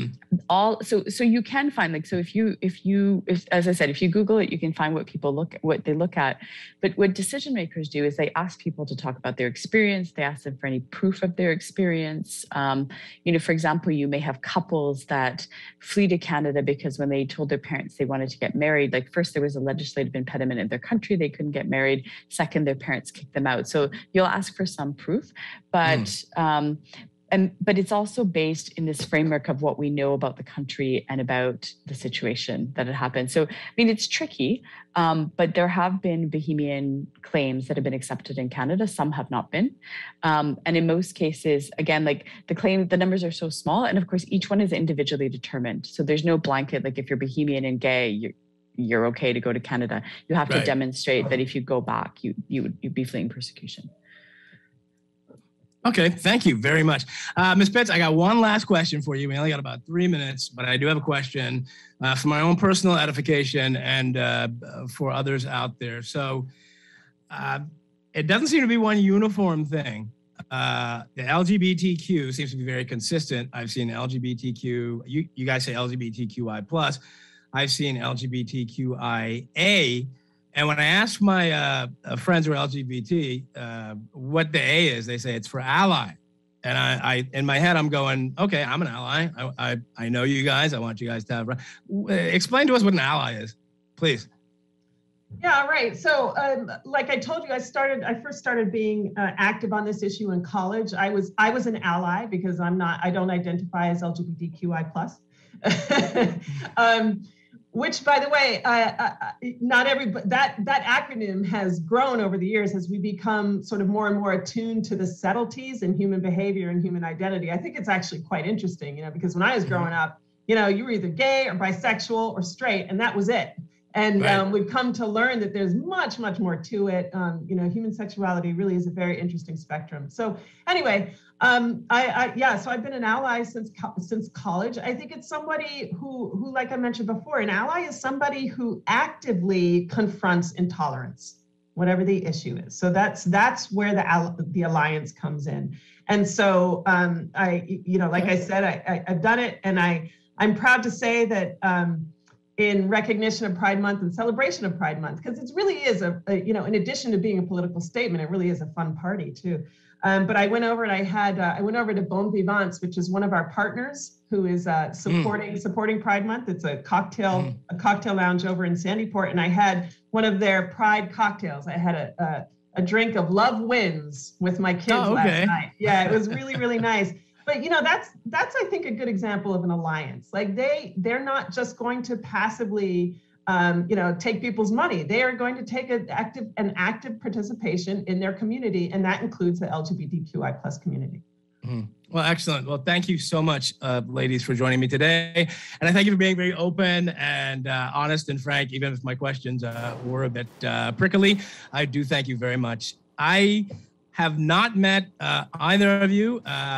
So you can find, like, so if as I said, if you Google it, you can find what they look at. But what decision makers do is they ask people to talk about their experience. They ask them for any proof of their experience. For example, you may have couples that flee to Canada because when they told their parents they wanted to get married, like first there was a legislative impediment in their country, they couldn't get married. Second, their parents kicked them out. So you'll ask for some proof, but but it's also based in this framework of what we know about the country and about the situation that had happened. So, I mean, it's tricky, but there have been Bohemian claims that have been accepted in Canada. Some have not been. And in most cases, again, like the numbers are so small. And of course, each one is individually determined. So there's no blanket, like if you're Bohemian and gay, you're okay to go to Canada. You have to demonstrate that if you go back, you'd be fleeing persecution. Okay, thank you very much. Ms. Pitts, I got one last question for you. We only got about 3 minutes, but I do have a question for my own personal edification and for others out there. So it doesn't seem to be one uniform thing. The LGBTQ seems to be very consistent. I've seen LGBTQ, you guys say LGBTQI+. I've seen LGBTQIA. And when I ask my friends who are LGBT what the A is, they say it's for ally. And I in my head, I'm going, okay, I'm an ally. I know you guys. I want you guys to have. Explain to us what an ally is, please. Yeah, right. So, like I told you, I first started being active on this issue in college. I was an ally because I don't identify as LGBTQI+. Which, by the way, not everybody, that acronym has grown over the years as we become sort of more and more attuned to the subtleties in human behavior and human identity. I think it's actually quite interesting, because when I was growing up, you were either gay or bisexual or straight, and that was it. And we've come to learn that there's much, much more to it. Human sexuality really is a very interesting spectrum. So anyway, so I've been an ally since college. I think it's somebody who, like I mentioned before, an ally is somebody who actively confronts intolerance, whatever the issue is. So that's where the alliance comes in. And so like I said, I've done it, and I'm proud to say that. In recognition of Pride Month and celebration of Pride Month, because it really is in addition to being a political statement, it really is a fun party too. But I went over and I went over to Bon Vivants, which is one of our partners who is supporting Pride Month. It's a cocktail lounge over in Sandyport, and I had one of their Pride cocktails. I had a drink of Love Wins with my kids last night. Yeah, it was really, really nice. But that's I think a good example of an alliance. Like they're not just going to passively take people's money. They are going to take an active participation in their community, and that includes the LGBTQI+ community. Mm-hmm. Well, excellent. Well, thank you so much, ladies, for joining me today. And I thank you for being very open and honest and frank, even if my questions were a bit prickly. I do thank you very much. I have not met either of you.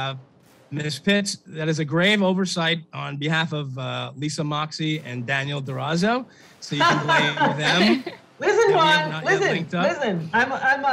Ms. Pitts, that is a grave oversight on behalf of Lisa Moxie and Daniel Durazo. So you can blame them. Listen, Juan. Listen. I'm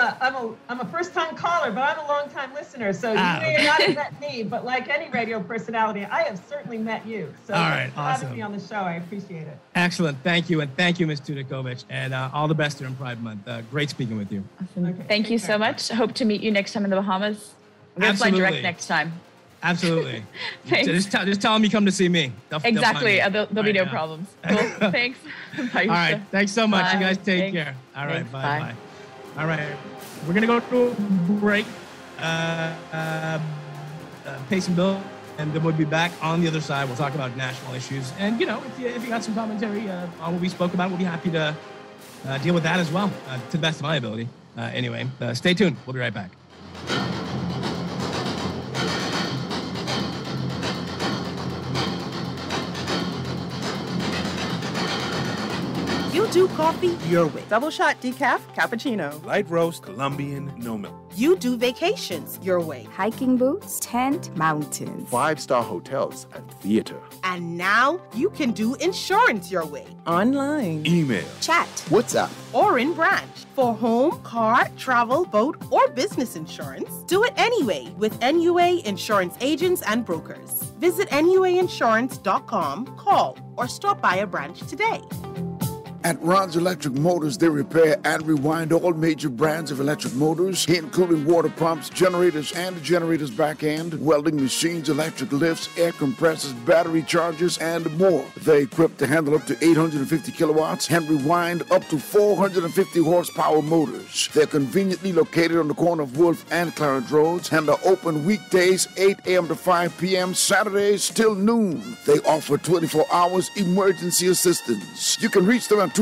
a first-time caller, but I'm a long-time listener. So you may not have met me, but like any radio personality, I have certainly met you. So all right, thanks for having me on the show. I appreciate it. Excellent. Thank you, and thank you, Ms. Tudakovich, and all the best during Pride Month. Great speaking with you. Awesome. Okay, thank you so much. I hope to meet you next time in the Bahamas. I'm going to fly direct next time. Absolutely. just tell them you come to see me. Exactly. There'll be no problems. Cool. Thanks. Bye. All right. Thanks so much. Bye. You guys take care. All right. Bye. All right. We're going to go to a break, pay some bills, and then we'll be back on the other side. We'll talk about national issues. And, if you got some commentary on what we spoke about, we'll be happy to deal with that as well, to the best of my ability. Anyway, stay tuned. We'll be right back. You do coffee your way. Double shot decaf, cappuccino. Light roast, Colombian, no milk. You do vacations your way. Hiking boots, tent, mountains. 5-star hotels and theater. And now you can do insurance your way. Online. Email. Chat. WhatsApp. Or in branch. For home, car, travel, boat, or business insurance, do it anyway with NUA Insurance Agents and Brokers. Visit NUAinsurance.com, call, or stop by a branch today. At Ron's Electric Motors, they repair and rewind all major brands of electric motors, including water pumps, generators and the generator's back end, welding machines, electric lifts, air compressors, battery chargers, and more. They're equipped to handle up to 850 kilowatts and rewind up to 450 horsepower motors. They're conveniently located on the corner of Wolf and Clarence Roads and are open weekdays 8 a.m. to 5 p.m., Saturdays till noon. They offer 24 hours emergency assistance. You can reach them at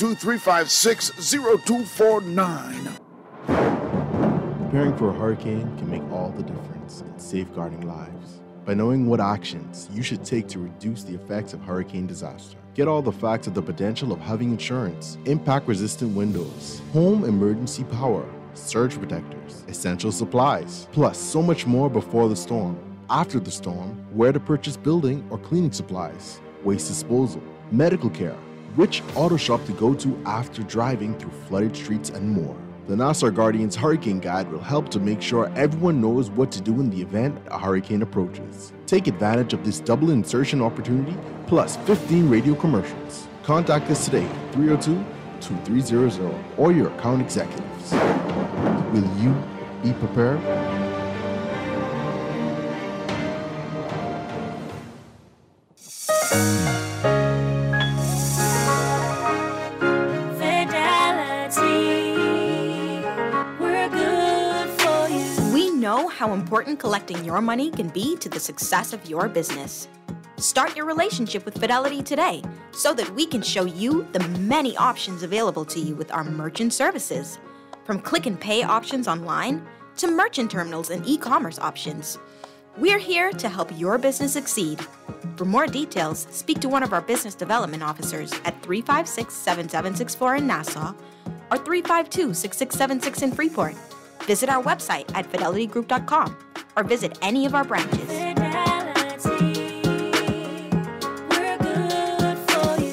242-356-0249. Preparing for a hurricane can make all the difference in safeguarding lives. By knowing what actions you should take to reduce the effects of hurricane disaster, get all the facts of the potential of having insurance, impact-resistant windows, home emergency power, surge protectors, essential supplies, plus so much more before the storm, after the storm, where to purchase building or cleaning supplies, waste disposal, medical care, which auto shop to go to after driving through flooded streets, and more. The Nassau Guardian's Hurricane Guide will help to make sure everyone knows what to do in the event a hurricane approaches. Take advantage of this double insertion opportunity, plus 15 radio commercials. Contact us today at 302-2300 or your account executives. Will you be prepared? How important collecting your money can be to the success of your business. Start your relationship with Fidelity today so that we can show you the many options available to you with our merchant services. From click and pay options online to merchant terminals and e-commerce options. We're here to help your business succeed. For more details, speak to one of our business development officers at 356-7764 in Nassau or 352-6676 in Freeport. Visit our website at fidelitygroup.com or visit any of our branches. Fidelity, we're good for you.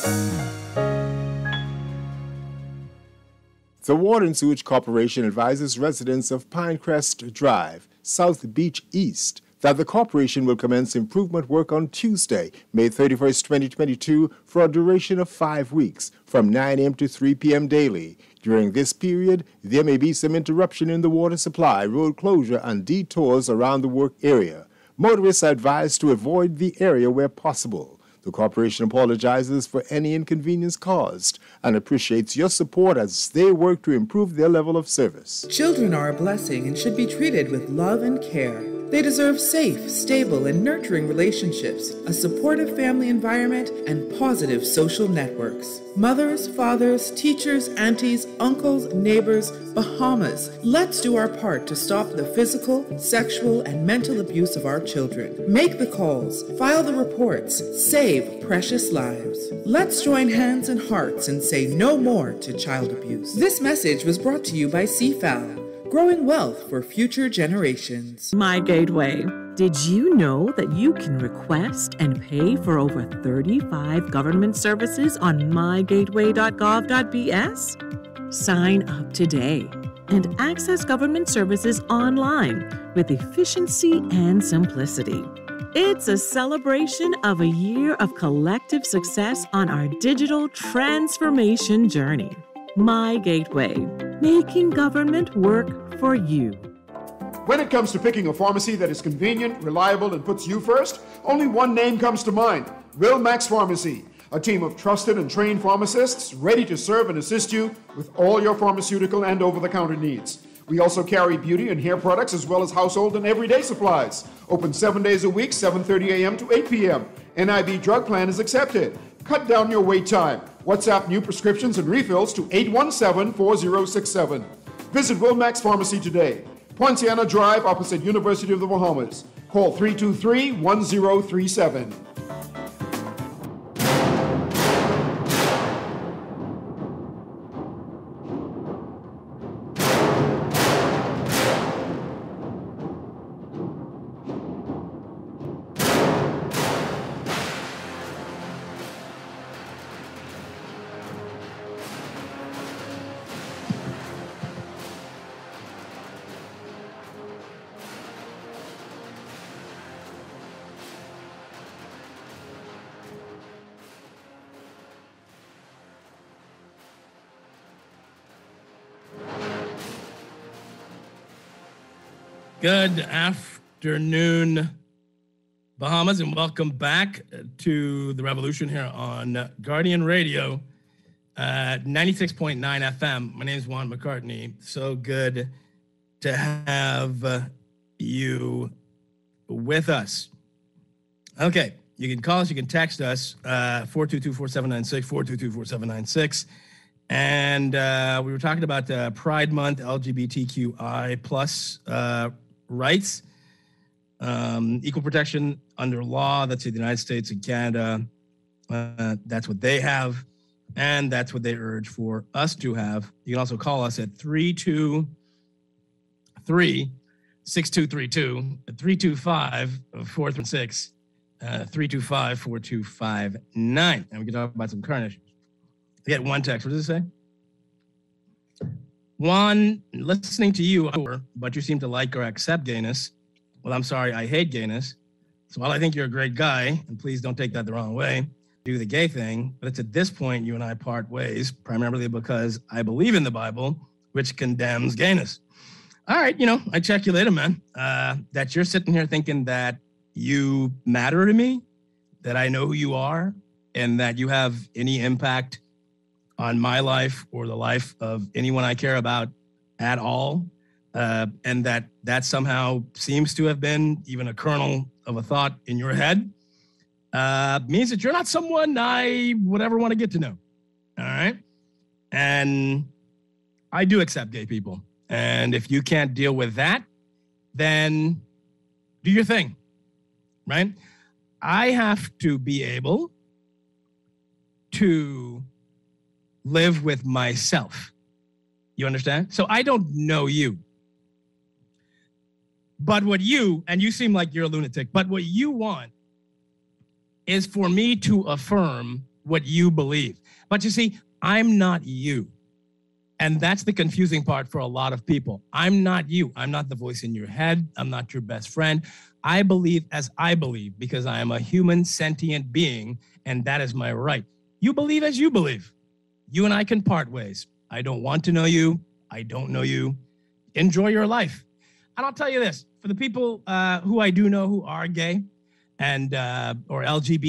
The Water and Sewage Corporation advises residents of Pinecrest Drive, South Beach East, that the corporation will commence improvement work on Tuesday, May 31st, 2022, for a duration of 5 weeks, from 9 a.m. to 3 p.m. daily. During this period, there may be some interruption in the water supply, road closure, and detours around the work area. Motorists are advised to avoid the area where possible. The corporation apologizes for any inconvenience caused and appreciates your support as they work to improve their level of service. Children are a blessing and should be treated with love and care. They deserve safe, stable, and nurturing relationships, a supportive family environment, and positive social networks. Mothers, fathers, teachers, aunties, uncles, neighbors, Bahamas, let's do our part to stop the physical, sexual, and mental abuse of our children. Make the calls, file the reports, save precious lives. Let's join hands and hearts and say no more to child abuse. This message was brought to you by CFAL. Growing wealth for future generations. My Gateway. Did you know that you can request and pay for over 35 government services on mygateway.gov.bs? Sign up today and access government services online with efficiency and simplicity. It's a celebration of a year of collective success on our digital transformation journey. My Gateway, making government work for you. When it comes to picking a pharmacy that is convenient, reliable, and puts you first, only one name comes to mind: Wilmax Pharmacy. A team of trusted and trained pharmacists ready to serve and assist you with all your pharmaceutical and over-the-counter needs. We also carry beauty and hair products as well as household and everyday supplies. Open 7 days a week, 7:30 a.m. to 8 p.m. NIB drug plan is accepted. Cut down your wait time. WhatsApp new prescriptions and refills to 817-4067. Visit Wilmax Pharmacy today. Poinciana Drive, opposite University of the Bahamas. Call 323-1037. Good afternoon, Bahamas, and welcome back to the Revolution here on Guardian Radio, 96.9 FM. My name is Juan McCartney. So good to have you with us. Okay, you can call us, you can text us, 422-4796, 422-4796. And we were talking about Pride Month, LGBTQI plus rights, equal protection under law. That's in the United States and Canada. That's what they have, and that's what they urge for us to have. You can also call us at 323-6232, 325-436, 325-4259. And we can talk about some current issues. I get one text. What does it say? Juan, listening to you, but you seem to like or accept gayness. Well, I'm sorry, I hate gayness. So while I think you're a great guy, and please don't take that the wrong way, do the gay thing, but it's at this point you and I part ways, primarily because I believe in the Bible, which condemns gayness. All right, I check you later, man. That you're sitting here thinking that you matter to me, that I know who you are, and that you have any impact on my life or the life of anyone I care about at all, and that somehow seems to have been even a kernel of a thought in your head, means that you're not someone I would ever want to get to know. All right? And I do accept gay people. And if you can't deal with that, then do your thing, right? I have to be able to live with myself. You understand? So I don't know you. But what you, and you seem like you're a lunatic, but what you want is for me to affirm what you believe. But you see, I'm not you. And that's the confusing part for a lot of people. I'm not you. I'm not the voice in your head. I'm not your best friend. I believe as I believe because I am a human sentient being, and that is my right. You believe as you believe. You and I can part ways. I don't want to know you. I don't know you. Enjoy your life. And I'll tell you this, for the people who I do know who are gay and or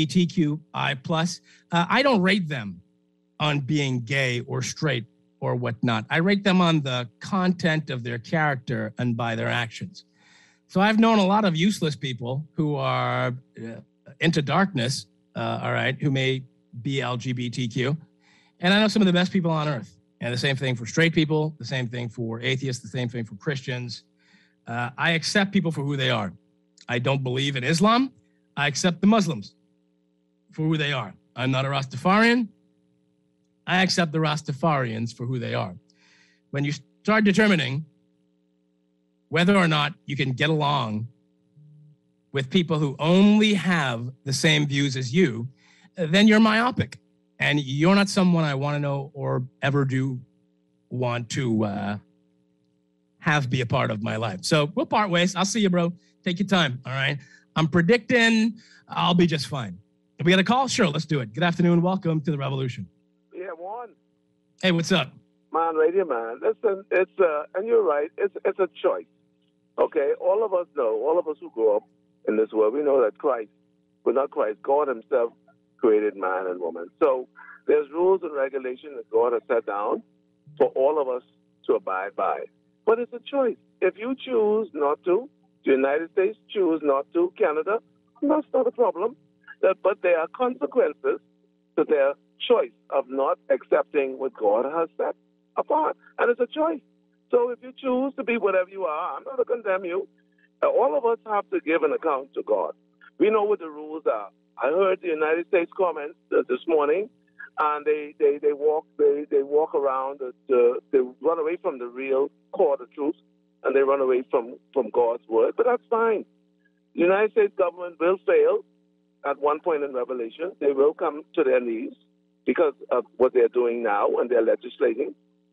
LGBTQI plus, I don't rate them on being gay or straight or whatnot. I rate them on the content of their character and by their actions. So I've known a lot of useless people who are into darkness, all right, who may be LGBTQ. And I know some of the best people on earth. And the same thing for straight people, the same thing for atheists, the same thing for Christians. I accept people for who they are. I don't believe in Islam. I accept the Muslims for who they are. I'm not a Rastafarian. I accept the Rastafarians for who they are. When you start determining whether or not you can get along with people who only have the same views as you, then you're myopic. And you're not someone I want to know or ever do want to have be a part of my life. So we'll part ways. I'll see you, bro. Take your time, all right? I'm predicting I'll be just fine. If we got a call? Sure, let's do it. Good afternoon. Welcome to the Revolution. Yeah, Juan. Hey, what's up? Man, radio man. Listen, it's and you're right. It's a choice. Okay, all of us who grew up in this world, we know that Christ, but not Christ, God himself created man and woman. So there's rules and regulations that God has set down for all of us to abide by. But it's a choice. If you choose not to, the United States choose not to, Canada, that's not a problem. But there are consequences to their choice of not accepting what God has set apart. And it's a choice. So if you choose to be whatever you are, I'm not going to condemn you. All of us have to give an account to God. We know what the rules are. I heard the United States comments this morning, and they walk around, they run away from the real core of the truth, and they run away from God's word. But that's fine. The United States government will fail at one point in Revelation. They will come to their knees because of what they're doing now, and they're legislative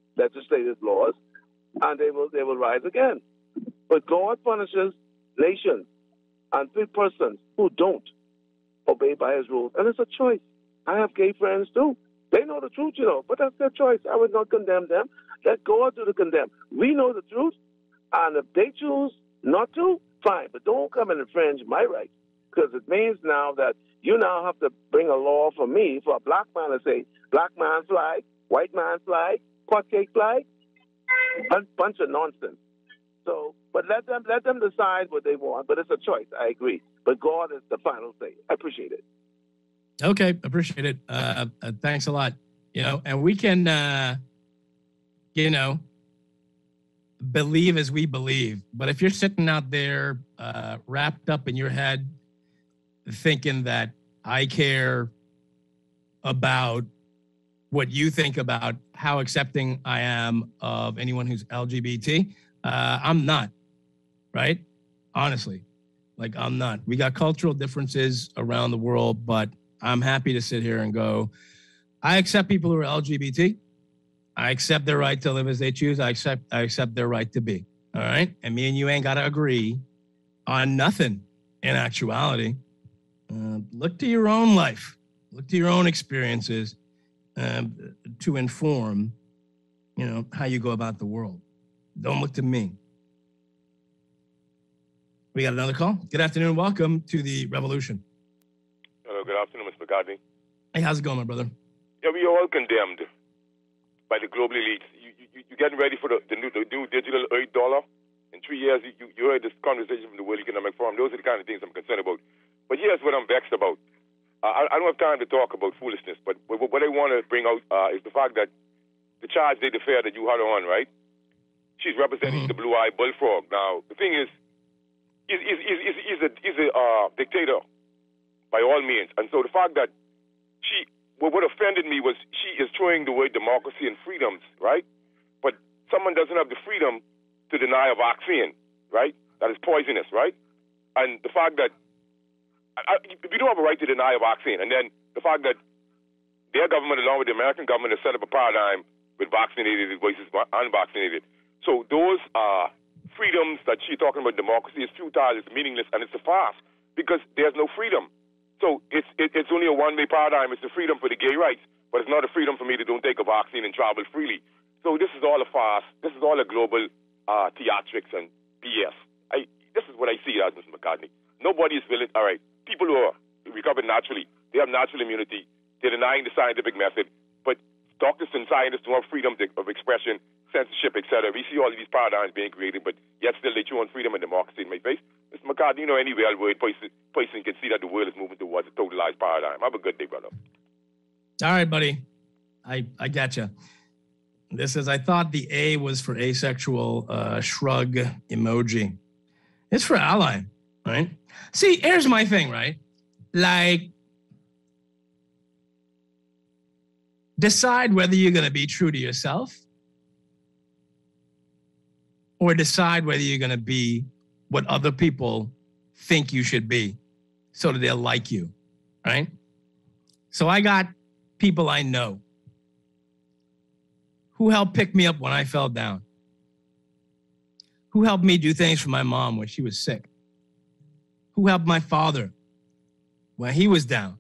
laws, and they will rise again. But God punishes nations and persons who don't obey by his rules. And it's a choice. I have gay friends too. They know the truth, but that's their choice. I would not condemn them. Let God do the condemn. We know the truth, and if they choose not to, fine, but don't come and infringe my rights, because it means now that you now have to bring a law for me, for a black man to say, black man flag, white man flag, cupcake flag, bunch of nonsense. So, but let them decide what they want. But it's a choice. I agree. But God is the final say. I appreciate it. Okay, appreciate it. Thanks a lot. And we can, believe as we believe. But if you're sitting out there wrapped up in your head, thinking that I care about what you think about how accepting I am of anyone who's LGBT, I'm not, right? Honestly, I'm not. We got cultural differences around the world, but I'm happy to sit here and go, I accept people who are LGBT. I accept their right to live as they choose. I accept their right to be, all right? And me and you ain't got to agree on nothing in actuality. Look to your own life. Look to your own experiences to inform, how you go about the world. Don't look to me. We got another call. Good afternoon. Welcome to the Revolution. Hello. Good afternoon, Mr. McCartney. Hey, how's it going, my brother? Yeah, we are all condemned by the global elites. You're getting ready for the new digital $8. In 3 years, you heard this conversation from the World Economic Forum. Those are the kind of things I'm concerned about. But here's what I'm vexed about. I don't have time to talk about foolishness, but what I want to bring out is the fact that the charge they affair that you had on, right? She's representing the blue-eyed bullfrog. Now, the thing is, he's a dictator by all means. And so the fact that what offended me was she is throwing the word democracy and freedoms, right? But someone doesn't have the freedom to deny a vaccine, right? That is poisonous, right? And the fact that we don't have a right to deny a vaccine. And then the fact that their government, along with the American government, has set up a paradigm with vaccinated versus unvaccinated. So those freedoms that she's talking about, democracy, is futile, it's meaningless, and it's a farce because there's no freedom. So it's only a one-way paradigm. It's the freedom for the gay rights, but it's not a freedom for me to don't take a vaccine and travel freely. So this is all a farce. This is all a global theatrics and BS. This is what I see as, Mr. McCartney. Nobody is willing. All right, people who are recovered naturally, they have natural immunity. They're denying the scientific method, but doctors and scientists don't have freedom of expression, censorship, etc. We see all of these paradigms being created, but yet still they chew on freedom and democracy in my face. Mr. McCartney, any real word person can see that the world is moving towards a totalized paradigm. Have a good day, brother. All right, buddy. I got you. This is, I thought the A was for asexual shrug emoji. It's for ally, right? See, here's my thing, right? Decide whether you're going to be true to yourself or decide whether you're going to be what other people think you should be so that they'll like you, right? So I got people I know who helped pick me up when I fell down, who helped me do things for my mom when she was sick, who helped my father when he was down.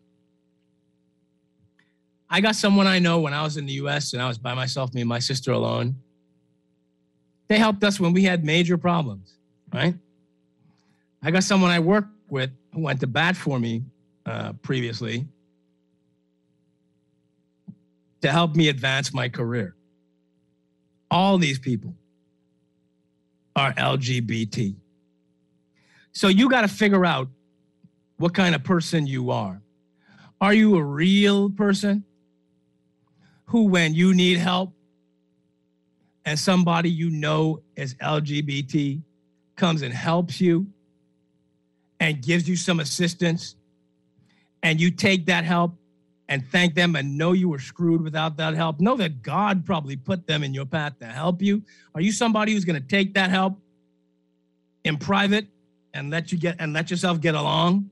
I got someone I know when I was in the U.S. and I was by myself, me and my sister alone. They helped us when we had major problems, right? I got someone I work with who went to bat for me previously to help me advance my career. All these people are LGBT. So you got to figure out what kind of person you are. Are you a real person who, when you need help and somebody you know is LGBT comes and helps you and gives you some assistance, and you take that help and thank them and know you were screwed without that help? Know that God probably put them in your path to help you. Are you somebody who's going to take that help in private and let yourself get along?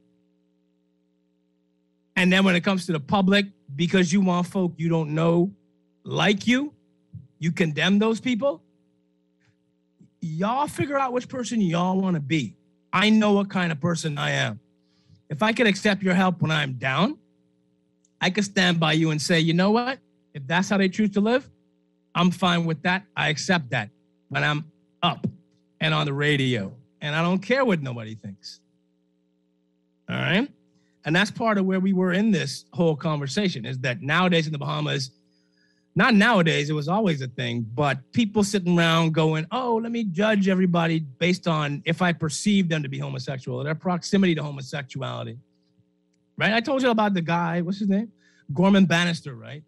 And then when it comes to the public, because you want folk you don't know like you condemn those people? Y'all figure out which person y'all want to be. I know what kind of person I am. If I could accept your help when I'm down, I could stand by you and say, you know what? If that's how they choose to live, I'm fine with that. I accept that. When I'm up and on the radio and I don't care what nobody thinks. All right? And that's part of where we were in this whole conversation, is that nowadays in the Bahamas, not nowadays, it was always a thing, but people sitting around going, oh, let me judge everybody based on if I perceive them to be homosexual or their proximity to homosexuality. Right? I told you about the guy, what's his name? Gorman Bannister, right?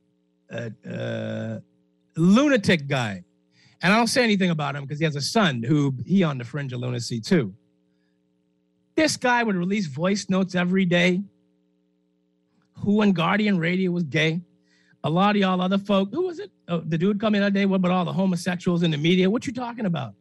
Lunatic guy. And I don't say anything about him because he has a son who he on the fringe of lunacy too. This guy would release voice notes every day. Who on Guardian Radio was gay. A lot of y'all other folk, who was it? Oh, the dude coming the other day, what about all the homosexuals in the media? What you talking about?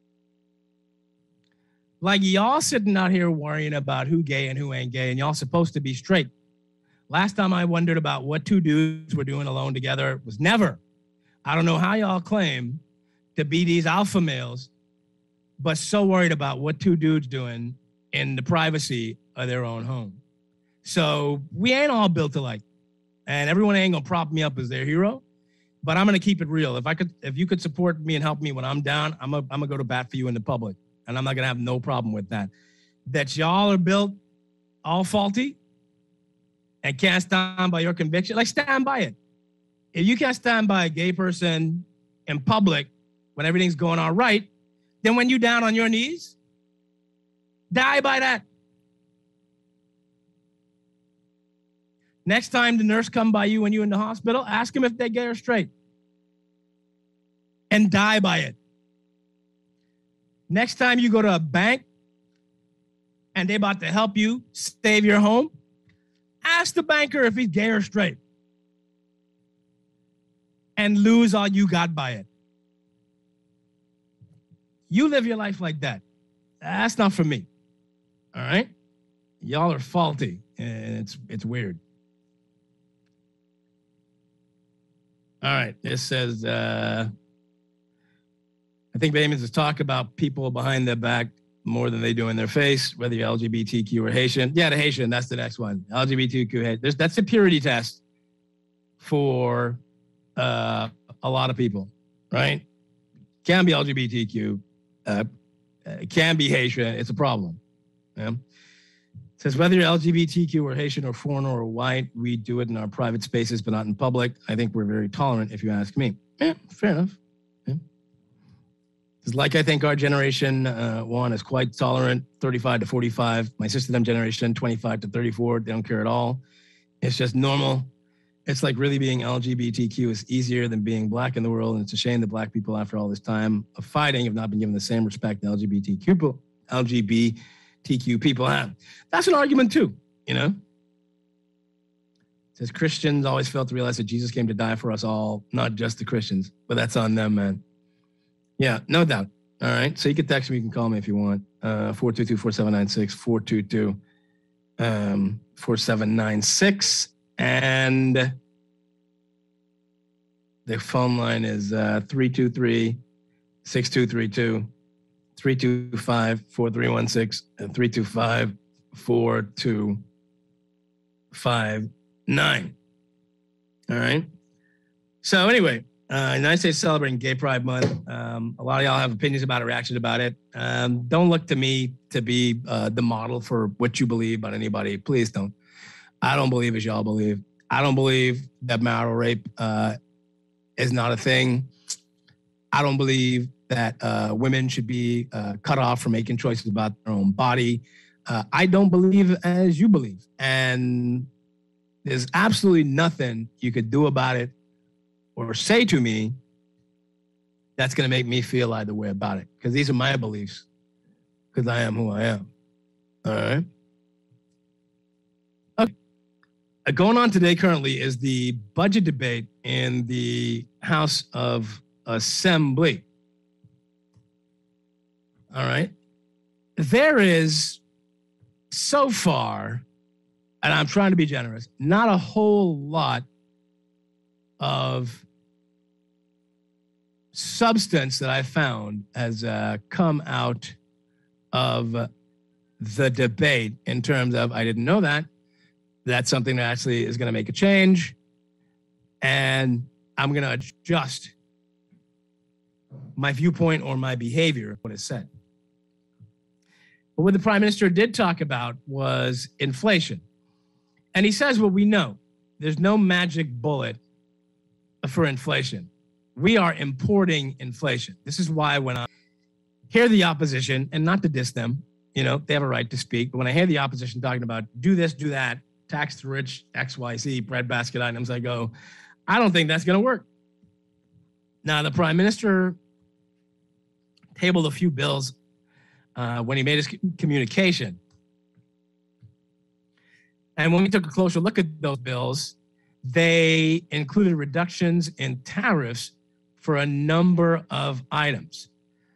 Like y'all sitting out here worrying about who gay and who ain't gay, and y'all supposed to be straight. Last time I wondered about what two dudes were doing alone together was never. I don't know how y'all claim to be these alpha males, but so worried about what two dudes doing in the privacy of their own home. So we ain't all built alike. And everyone ain't gonna prop me up as their hero, but I'm gonna keep it real. If you could support me and help me when I'm down, I'm gonna go to bat for you in the public, and I'm not gonna have no problem with that. That y'all are built all faulty and can't stand by your conviction, like stand by it. If you can't stand by a gay person in public when everything's going all right, then when you down on your knees, die by that. Next time the nurse come by you when you're in the hospital, ask them if they're gay or straight. And die by it. Next time you go to a bank and they about to help you save your home, ask the banker if he's gay or straight. And lose all you got by it. You live your life like that. That's not for me. All right? Y'all are faulty, and it's weird. All right, this says, I think Baymans is talk about people behind their back more than they do in their face, whether you're LGBTQ or Haitian. Yeah, the Haitian, that's the next one. LGBTQ, that's a purity test for a lot of people, right? Can be LGBTQ, can be Haitian, it's a problem. Yeah? Says whether you're LGBTQ or Haitian or foreigner or white, we do it in our private spaces, but not in public. I think we're very tolerant, if you ask me. Yeah, fair enough. Yeah. It's like I think our generation, Juan, is quite tolerant, 35 to 45. My sister, them generation, 25 to 34, they don't care at all. It's just normal. It's like really being LGBTQ is easier than being black in the world, and it's a shame that black people, after all this time of fighting, have not been given the same respect that LGBTQ people have. That's an argument too, you know? It says Christians always fail to realize that Jesus came to die for us all, not just the Christians, but that's on them, man. Yeah, no doubt. All right, so you can text me, you can call me if you want. 422-4796, 422-4796. And the phone line is 323-6232. 325-4316 and 325-4259. All right. So anyway, United States celebrating Gay Pride Month. A lot of y'all have opinions about it, reactions about it. Don't look to me to be the model for what you believe about anybody. Please don't. I don't believe as y'all believe. I don't believe that marital rape is not a thing. I don't believe that women should be cut off from making choices about their own body. I don't believe as you believe. And there's absolutely nothing you could do about it or say to me that's going to make me feel either way about it. Because these are my beliefs. Because I am who I am. All right? Okay. Going on today currently is the budget debate in the House of Assembly. All right. There is so far, and I'm trying to be generous, not a whole lot of substance that I found has come out of the debate in terms of, I didn't know that. That's something that actually is going to make a change. And I'm going to adjust my viewpoint or my behavior, what is said. But what the Prime Minister did talk about was inflation. And he says what we know. There's no magic bullet for inflation. We are importing inflation. This is why when I hear the opposition, and not to diss them, they have a right to speak, but when I hear the opposition talking about do this, do that, tax the rich, XYZ, breadbasket items, I go, I don't think that's going to work. Now, the Prime Minister tabled a few bills when he made his communication. And when we took a closer look at those bills, they included reductions in tariffs for a number of items.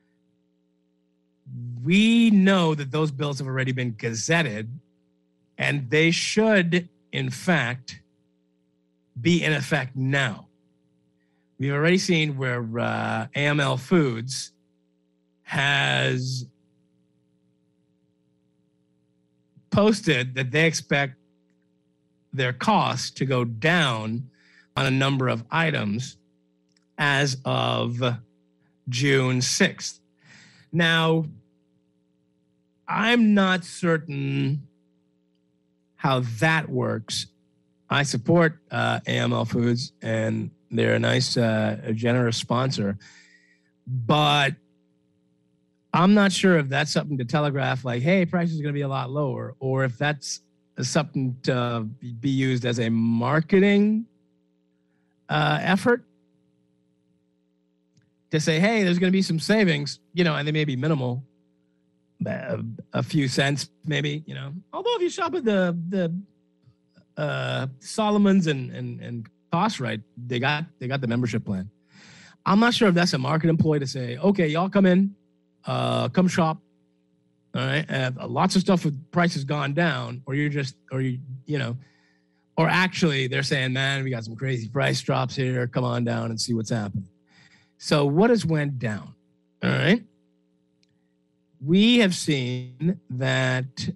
We know that those bills have already been gazetted, and they should, in fact, be in effect now. We've already seen where AML Foods has posted that they expect their costs to go down on a number of items as of June 6th. Now, I'm not certain how that works. I support AML Foods, and they're a nice, a generous sponsor. But I'm not sure if that's something to telegraph, like, hey, price is going to be a lot lower, or if that's something to be used as a marketing effort to say, hey, there's going to be some savings, and they may be minimal, a few cents maybe, Although if you shop at the Solomon's and Cost Right, they got the membership plan. I'm not sure if that's a marketing ploy to say, okay, y'all come in, come shop. All right. Lots of stuff with prices gone down, or or actually they're saying, man, we got some crazy price drops here. Come on down and see what's happening. So what has went down? All right. We have seen that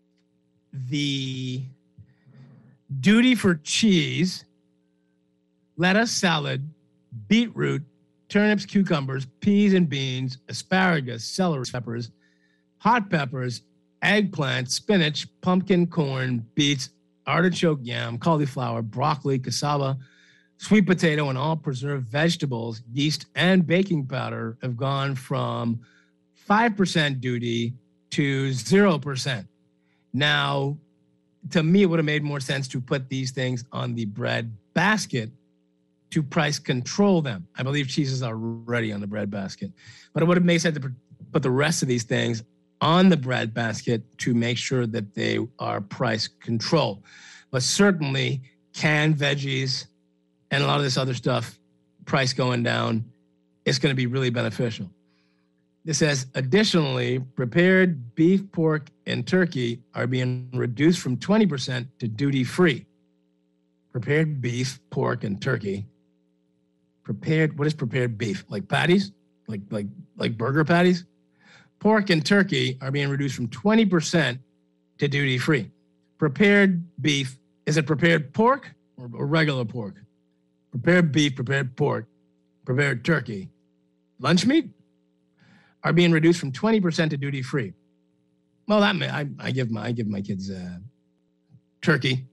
the duty for cheese, lettuce, salad, beetroot, turnips, cucumbers, peas and beans, asparagus, celery, peppers, hot peppers, eggplant, spinach, pumpkin, corn, beets, artichoke, yam, cauliflower, broccoli, cassava, sweet potato, and all preserved vegetables, yeast, and baking powder have gone from 5% duty to 0%. Now, to me, it would have made more sense to put these things on the bread basket to price control them. I believe cheeses are already on the bread basket, but it would have made sense to put the rest of these things on the bread basket to make sure that they are price controlled. But certainly canned veggies and a lot of this other stuff, price going down, it's going to be really beneficial. It says, additionally, prepared beef, pork, and turkey are being reduced from 20% to duty-free. Prepared beef, pork, and turkey. What is prepared beef? Like patties? Like burger patties? Pork and turkey are being reduced from 20% to duty-free. Prepared beef, is it prepared pork or regular pork? Prepared beef, prepared pork, prepared turkey. Lunch meat are being reduced from 20% to duty-free. Well, that may, I give my kids turkey.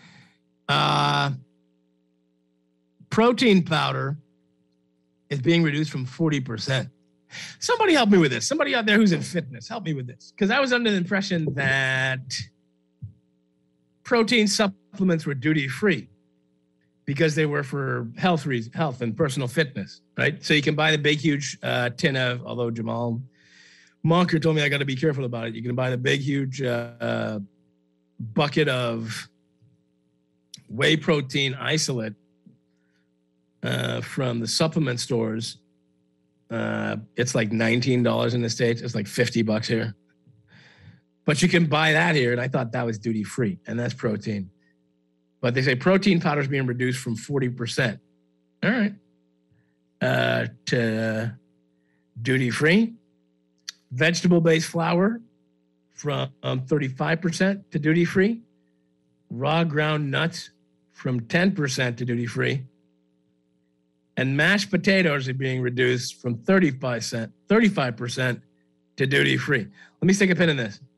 Protein powder is being reduced from 40%. Somebody help me with this. Somebody out there who's in fitness, help me with this. Because I was under the impression that protein supplements were duty-free because they were for health and personal fitness, right? So you can buy the big, huge tin of, although Jamal Monker told me I got to be careful about it. You can buy the big, huge bucket of whey protein isolate from the supplement stores. It's like $19 in the States. It's like $50 here. But you can buy that here, and I thought that was duty-free, and that's protein. But they say protein powder is being reduced from 40%. All right. To duty-free. Vegetable-based flour from 35% to duty-free. Raw ground nuts from 10% to duty-free. And mashed potatoes are being reduced from 35% to duty-free. Let me stick a pin in this.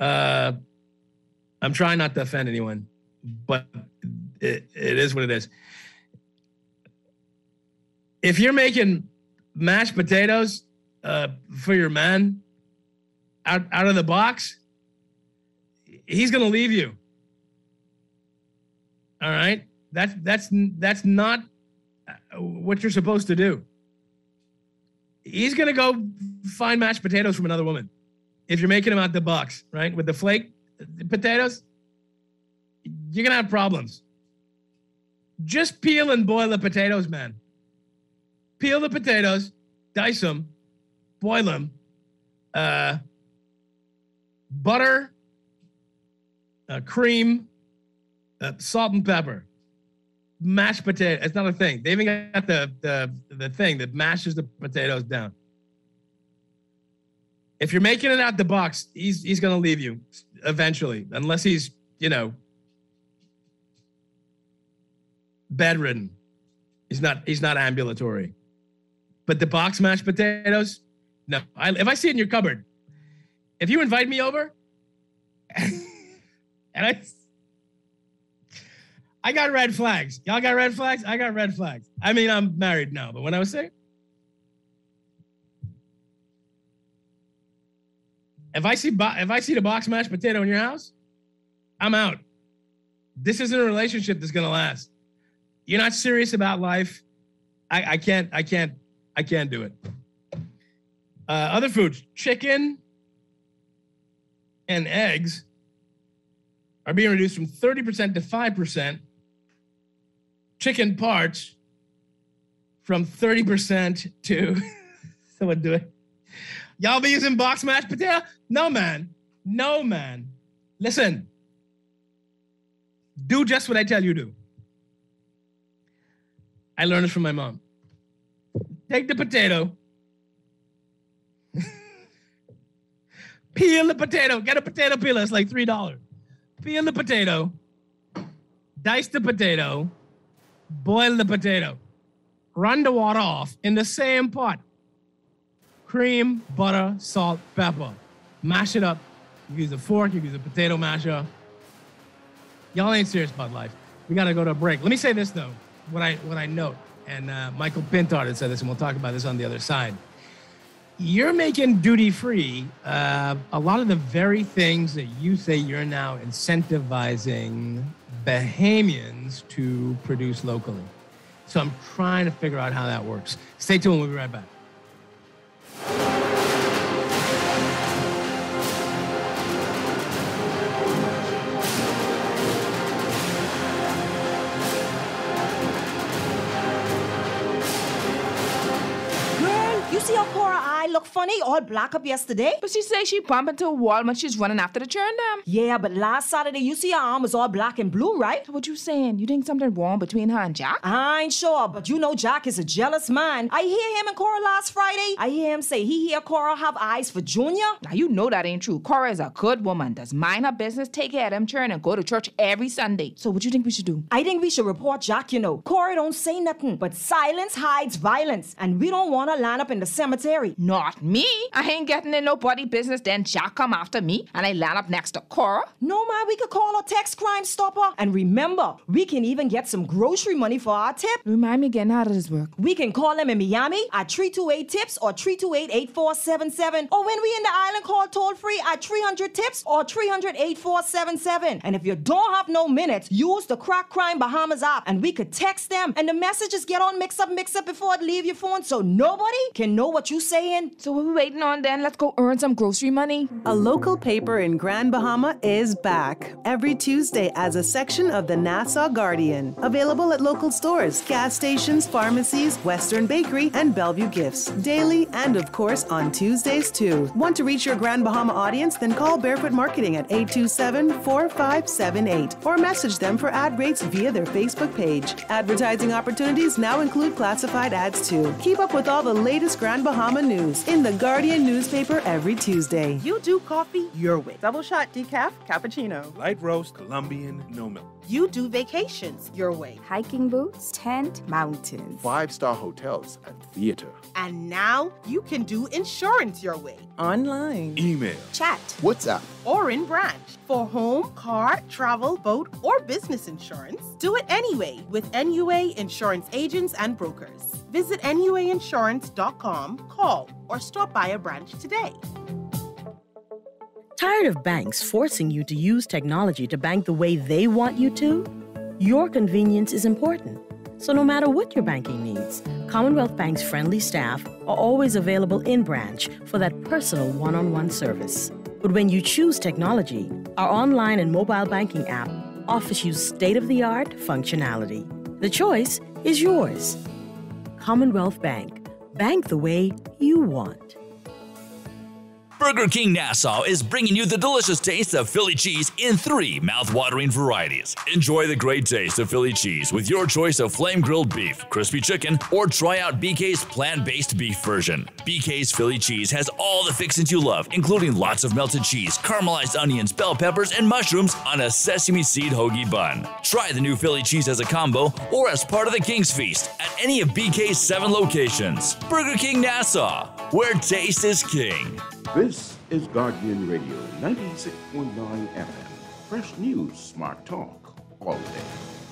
I'm trying not to offend anyone, but it is what it is. If you're making mashed potatoes for your man out of the box, he's going to leave you. All right? That's not what you're supposed to do. He's going to go find mashed potatoes from another woman. If you're making them out the box, right? With the flake potatoes, you're going to have problems. Just peel and boil the potatoes, man. Peel the potatoes, dice them, boil them, butter, cream, salt and pepper. Mashed potato. It's not a thing. They even got the thing that mashes the potatoes down. If you're making it out the box, he's going to leave you eventually, unless he's, bedridden. He's not ambulatory. But the box mashed potatoes, no. If I see it in your cupboard, if you invite me over, and I got red flags. Y'all got red flags? I got red flags. I mean, I'm married now, but when I was single, if I see the box mashed potato in your house, I'm out. This isn't a relationship that's gonna last. You're not serious about life. I can't do it. Other foods, chicken and eggs are being reduced from 30% to 5%. Chicken parts from 30% to, someone do it. Y'all be using box mashed potato? No, man. No, man. Listen. Do just what I tell you to. I learned this from my mom. Take the potato. Peel the potato. Get a potato peeler. It's like $3. Peel the potato. Dice the potato. Boil the potato. Run the water off in the same pot. Cream, butter, salt, pepper. Mash it up. You use a fork. You use a potato masher. Y'all ain't serious about life. We got to go to a break. Let me say this, though, what I note. And Michael Pintard had said this, and we'll talk about this on the other side. You're making duty-free a lot of the very things that you say you're now incentivizing Bahamians to produce locally. So I'm trying to figure out how that works. Stay tuned. We'll be right back. See how Cora eye look funny, all black up yesterday? But she say she bumped into a wall when she's running after the churn them. Yeah, but last Saturday, you see her arm was all black and blue, right? So what you saying? You think something wrong between her and Jack? I ain't sure, but you know Jack is a jealous man. I hear him and Cora last Friday. I hear him say he hear Cora have eyes for Junior. Now you know that ain't true. Cora is a good woman, does mind her business, take care of them churn, and go to church every Sunday. So what you think we should do? I think we should report Jack, Cora don't say nothing, but silence hides violence, and we don't want to line up in the cemetery. Not me. I ain't getting in nobody business. Then Jack come after me and I land up next to Cora. No, man, we could call a text Crime Stopper. And remember, we can even get some grocery money for our tip. Remind me again, how does this work? We can call them in Miami at 328-TIPS or 328-8477. Or when we in the island, call toll free at 300-TIPS or 300-8477. And if you don't have no minutes, use the Crack Crime Bahamas app and we could text them. And the messages get on mix up before it leave your phone so nobody can know what you saying. So what we waiting on then? Let's go earn some grocery money. A local paper in Grand Bahama is back every Tuesday as a section of the Nassau Guardian. Available at local stores, gas stations, pharmacies, Western Bakery, and Bellevue Gifts. Daily and, of course, on Tuesdays too. Want to reach your Grand Bahama audience? Then call Barefoot Marketing at 827-4578 or message them for ad rates via their Facebook page. Advertising opportunities now include classified ads too. Keep up with all the latest Grand Bahama news It's in the Guardian newspaper every Tuesday. You do coffee your way. Double shot decaf, cappuccino. Light roast, Colombian, no milk. You do vacations your way. Hiking boots, tent, mountains. 5-star hotels and theater. And now you can do insurance your way. Online. Email. Chat. WhatsApp. Or in branch. For home, car, travel, boat, or business insurance, do it anyway with NUA Insurance Agents and Brokers. Visit NUAinsurance.com, call, or stop by a branch today. Tired of banks forcing you to use technology to bank the way they want you to? Your convenience is important. So no matter what your banking needs, Commonwealth Bank's friendly staff are always available in branch for that personal one-on-one service. But when you choose technology, our online and mobile banking app offers you state-of-the-art functionality. The choice is yours. Commonwealth Bank. Bank the way you want. Burger King Nassau is bringing you the delicious taste of Philly cheese in 3 mouth-watering varieties. Enjoy the great taste of Philly cheese with your choice of flame-grilled beef, crispy chicken, or try out BK's plant-based beef version. BK's Philly cheese has all the fixings you love, including lots of melted cheese, caramelized onions, bell peppers, and mushrooms on a sesame seed hoagie bun. Try the new Philly cheese as a combo or as part of the King's Feast at any of BK's 7 locations. Burger King Nassau, where taste is king. This is Guardian Radio 96.9 FM. Fresh news, smart talk, all day.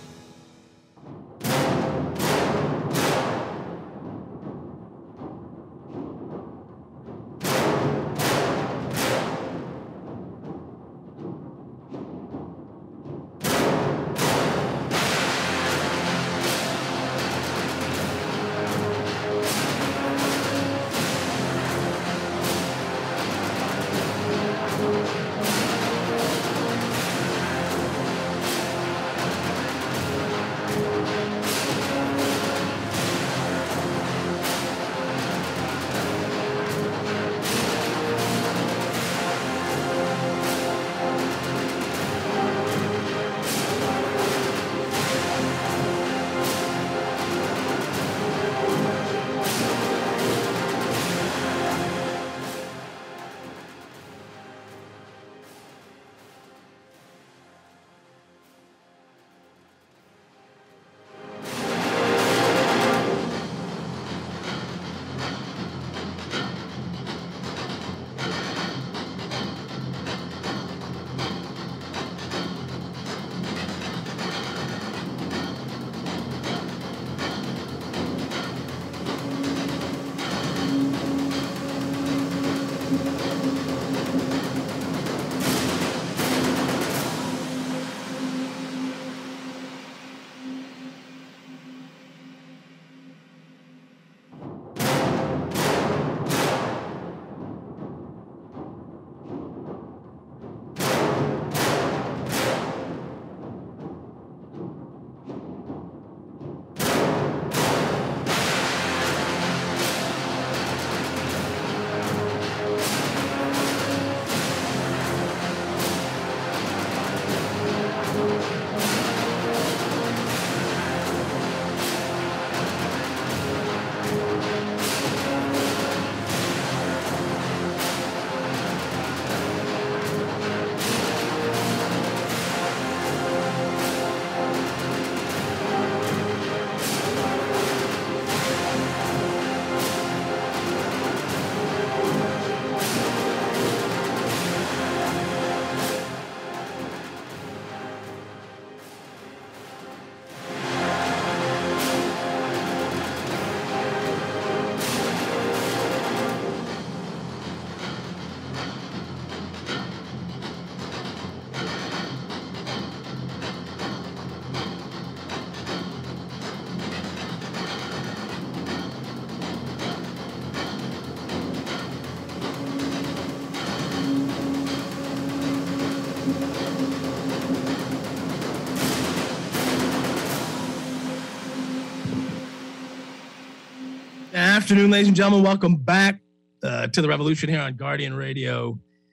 Afternoon, ladies and gentlemen. Welcome back to the Revolution here on Guardian Radio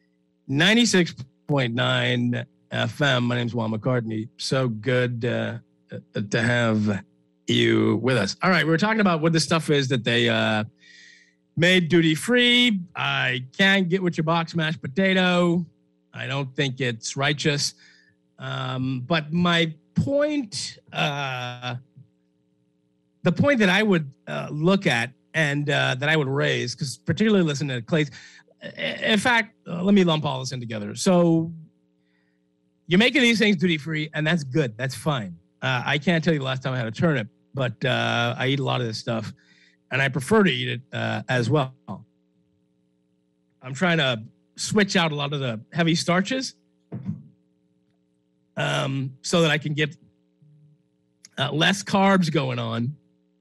96.9 FM. My name's Juan McCartney. So good to have you with us. All right, we were talking about what the stuff is that they made duty-free. I can't get with your box mashed potato. I don't think it's righteous. But my point, the point that I would look at and that I would raise, because particularly listening to Clay's, in fact, let me lump all this in together. So you're making these things duty-free, and that's good. That's fine. I can't tell you the last time I had a turnip, but I eat a lot of this stuff, and I prefer to eat it as well. I'm trying to switch out a lot of the heavy starches so that I can get less carbs going on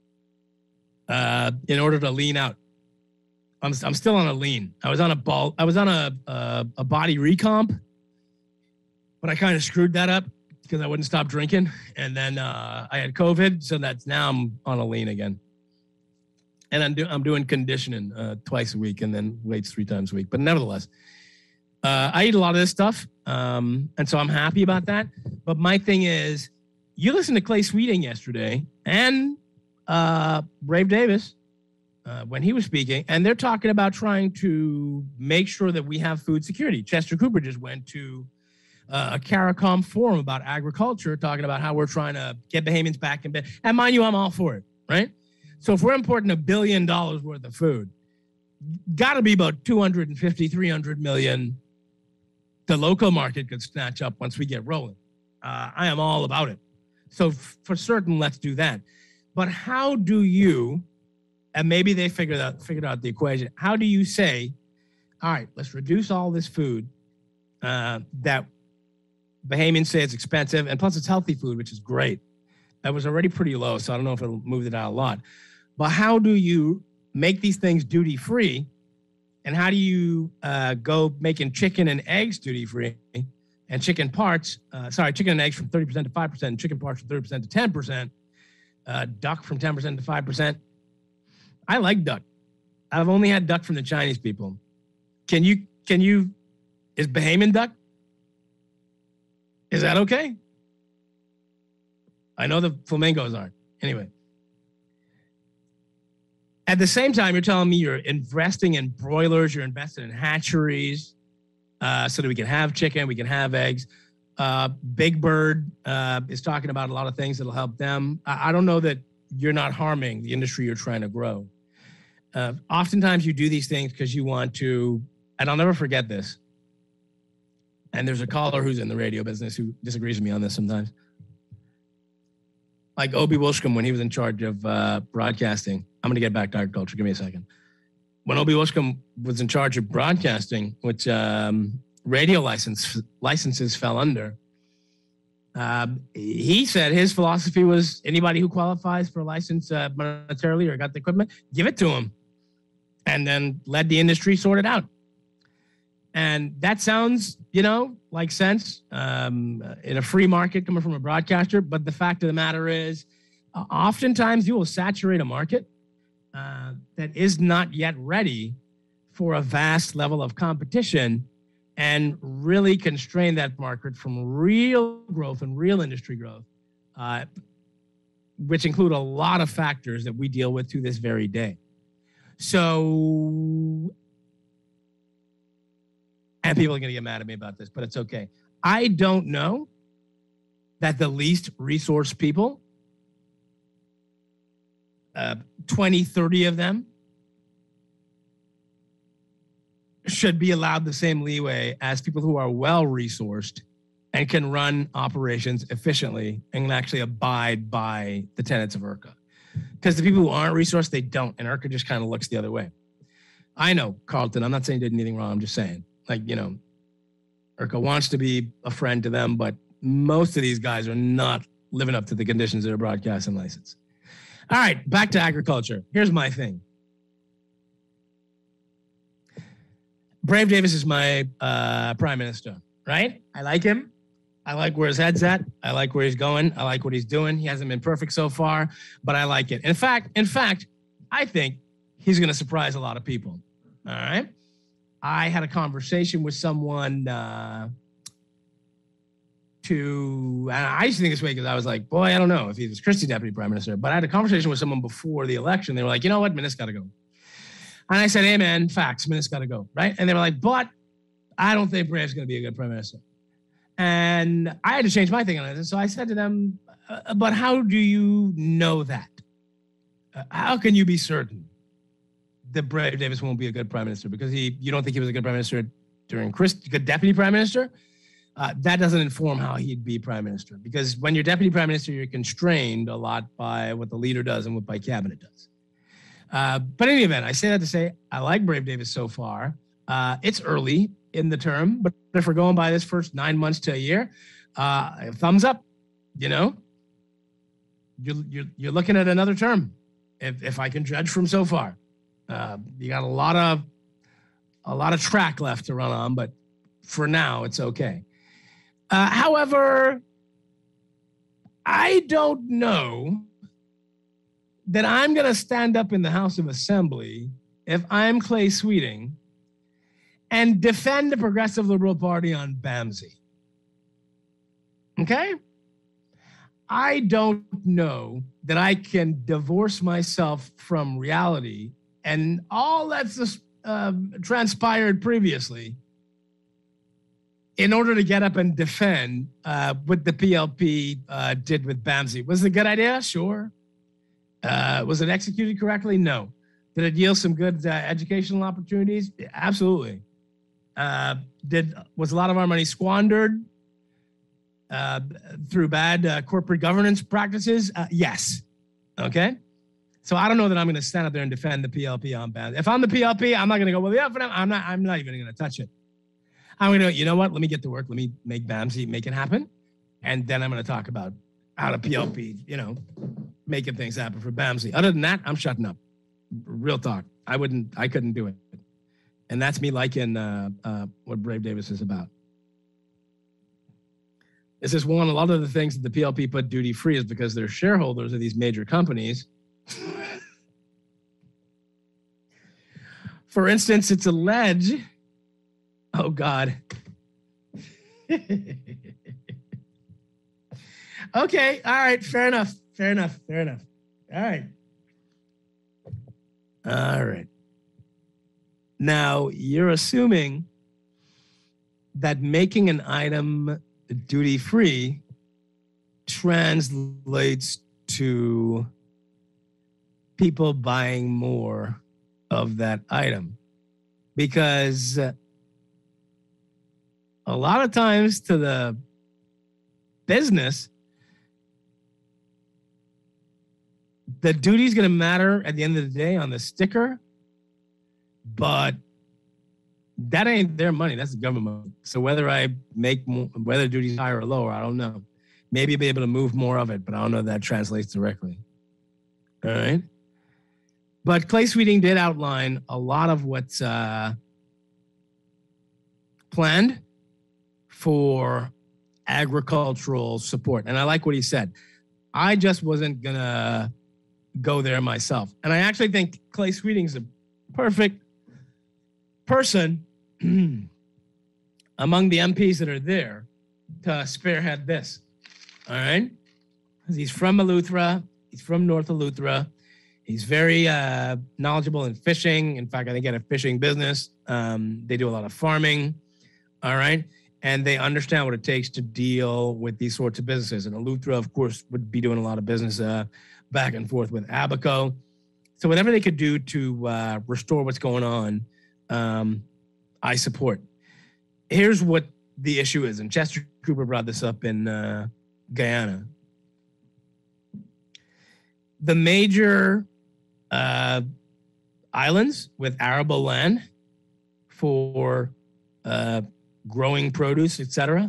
in order to lean out. I'm still on a lean. I was on a body recomp, but I kind of screwed that up because I wouldn't stop drinking, and then I had COVID, so now I'm on a lean again. And I'm doing conditioning twice a week, and then weights 3 times a week. But nevertheless, I eat a lot of this stuff, and so I'm happy about that. But my thing is, you listened to Clay Sweeting yesterday and Brave Davis when he was speaking, and they're talking about trying to make sure that we have food security. Chester Cooper just went to a CARICOM forum about agriculture, talking about how we're trying to get Bahamians back in bed. And mind you, I'm all for it, right? So if we're importing $1 billion worth of food, got to be about 250, 300 million the local market could snatch up once we get rolling. I am all about it. So for certain, let's do that. But how do you, and maybe they figured out the equation, how do you say, all right, let's reduce all this food that Bahamians say it's expensive, and plus it's healthy food, which is great. That was already pretty low, so I don't know if it'll move it out a lot. But how do you make these things duty-free, and how do you go making chicken and eggs duty-free, and chicken and eggs from 30% to 5%, and chicken parts from 30% to 10%, duck from 10% to 5%. I like duck. I've only had duck from the Chinese people. Is Bahamian duck? Is that okay? I know the flamingos aren't. Anyway. At the same time, you're telling me you're investing in broilers, you're investing in hatcheries so that we can have chicken, we can have eggs. Big Bird is talking about a lot of things that'll help them. I don't know that you're not harming the industry you're trying to grow. Oftentimes you do these things because you want to, and I'll never forget this. And there's a caller who's in the radio business who disagrees with me on this sometimes. Like Obie Wilshcombe, when he was in charge of broadcasting. I'm going to get back to agriculture. Give me a second. When Obie Wilshcombe was in charge of broadcasting, which radio licenses fell under, he said his philosophy was anybody who qualifies for a license monetarily or got the equipment, give it to him. And then let the industry sort it out. And that sounds, like sense in a free market coming from a broadcaster. But the fact of the matter is, oftentimes you will saturate a market that is not yet ready for a vast level of competition and really constrain that market from real growth and real industry growth, which include a lot of factors that we deal with to this very day. So, and people are going to get mad at me about this, but it's okay. I don't know that the least resourced people, 20, 30 of them, should be allowed the same leeway as people who are well-resourced and can run operations efficiently and can actually abide by the tenets of IRCA. Because the people who aren't resourced, they don't, and IRCA just kind of looks the other way. I know, Carlton, I'm not saying you did anything wrong, I'm just saying. IRCA wants to be a friend to them, but most of these guys are not living up to the conditions of their broadcasting license. All right, back to agriculture. Here's my thing. Brave Davis is my prime minister, right? I like him. I like where his head's at. I like where he's going. I like what he's doing. He hasn't been perfect so far, but I like it. In fact, I think he's going to surprise a lot of people. All right. I had a conversation with someone and I used to think this way because I was like, boy, I don't know if he was Christie deputy prime minister, but I had a conversation with someone before the election. They were like, you know what, Minnis got to go. And I said, hey, man, facts. Minute's got to go, right? And they were like, but I don't think Brave's going to be a good prime minister. And I had to change my thing on it. So I said to them, but how do you know that? How can you be certain that Brave Davis won't be a good prime minister? Because you don't think he was a good prime minister during good deputy prime minister? That doesn't inform how he'd be prime minister. Because when you're deputy prime minister, you're constrained a lot by what the leader does and what my cabinet does. But in any event, I say that to say I like Brave Davis so far. It's early in the term, but if we're going by this first 9 months to a year, thumbs up. You know, you're looking at another term, if I can judge from so far. You got a lot of track left to run on, but for now it's okay. However, I don't know that I'm going to stand up in the House of Assembly if I'm Clay Sweeting and defend the Progressive Liberal Party on BAMSI. Okay? I don't know that I can divorce myself from reality and all that's transpired previously in order to get up and defend what the PLP did with BAMSI. Was it a good idea? Sure. Was it executed correctly? No. Did it yield some good educational opportunities? Absolutely. Was a lot of our money squandered through bad corporate governance practices? Yes. Okay. So I don't know that I'm going to stand up there and defend the PLP on BAMSI. If I'm the PLP, I'm not going to go, well, yeah, I'm not even going to touch it. I'm going to, you know what? Let me get to work. Let me make BAMSI, make it happen. And then I'm going to talk about how the PLP, making things happen for BAMSI. Other than that, I'm shutting up. Real talk. I couldn't do it. And that's me liking what Brave Davis is about. This is one, a lot of the things that the PLP put duty free is because they're shareholders of these major companies. For instance, it's alleged, oh God. Okay, all right, fair enough. All right. Now, you're assuming that making an item duty-free translates to people buying more of that item. Because a lot of times to the business, the duty is going to matter at the end of the day on the sticker, but that ain't their money. That's the government money. So whether I make more, whether duty's higher or lower, I don't know. Maybe I'll be able to move more of it, but I don't know if that translates directly. All right. But Clay Sweeting did outline a lot of what's planned for agricultural support. And I like what he said. I just wasn't going to go there myself. And I actually think Clay Sweeting's a perfect person among the MPs that are there to spearhead this. All right? Because he's from Eleuthera. He's from North Eleuthera. He's very knowledgeable in fishing. In fact, I think he had a fishing business. They do a lot of farming. All right? And they understand what it takes to deal with these sorts of businesses. And Eleuthera, of course, would be doing a lot of business back and forth with Abaco. So whatever they could do to restore what's going on, I support. Here's what the issue is. And Chester Cooper brought this up in Guyana. The major islands with arable land for growing produce, etc.,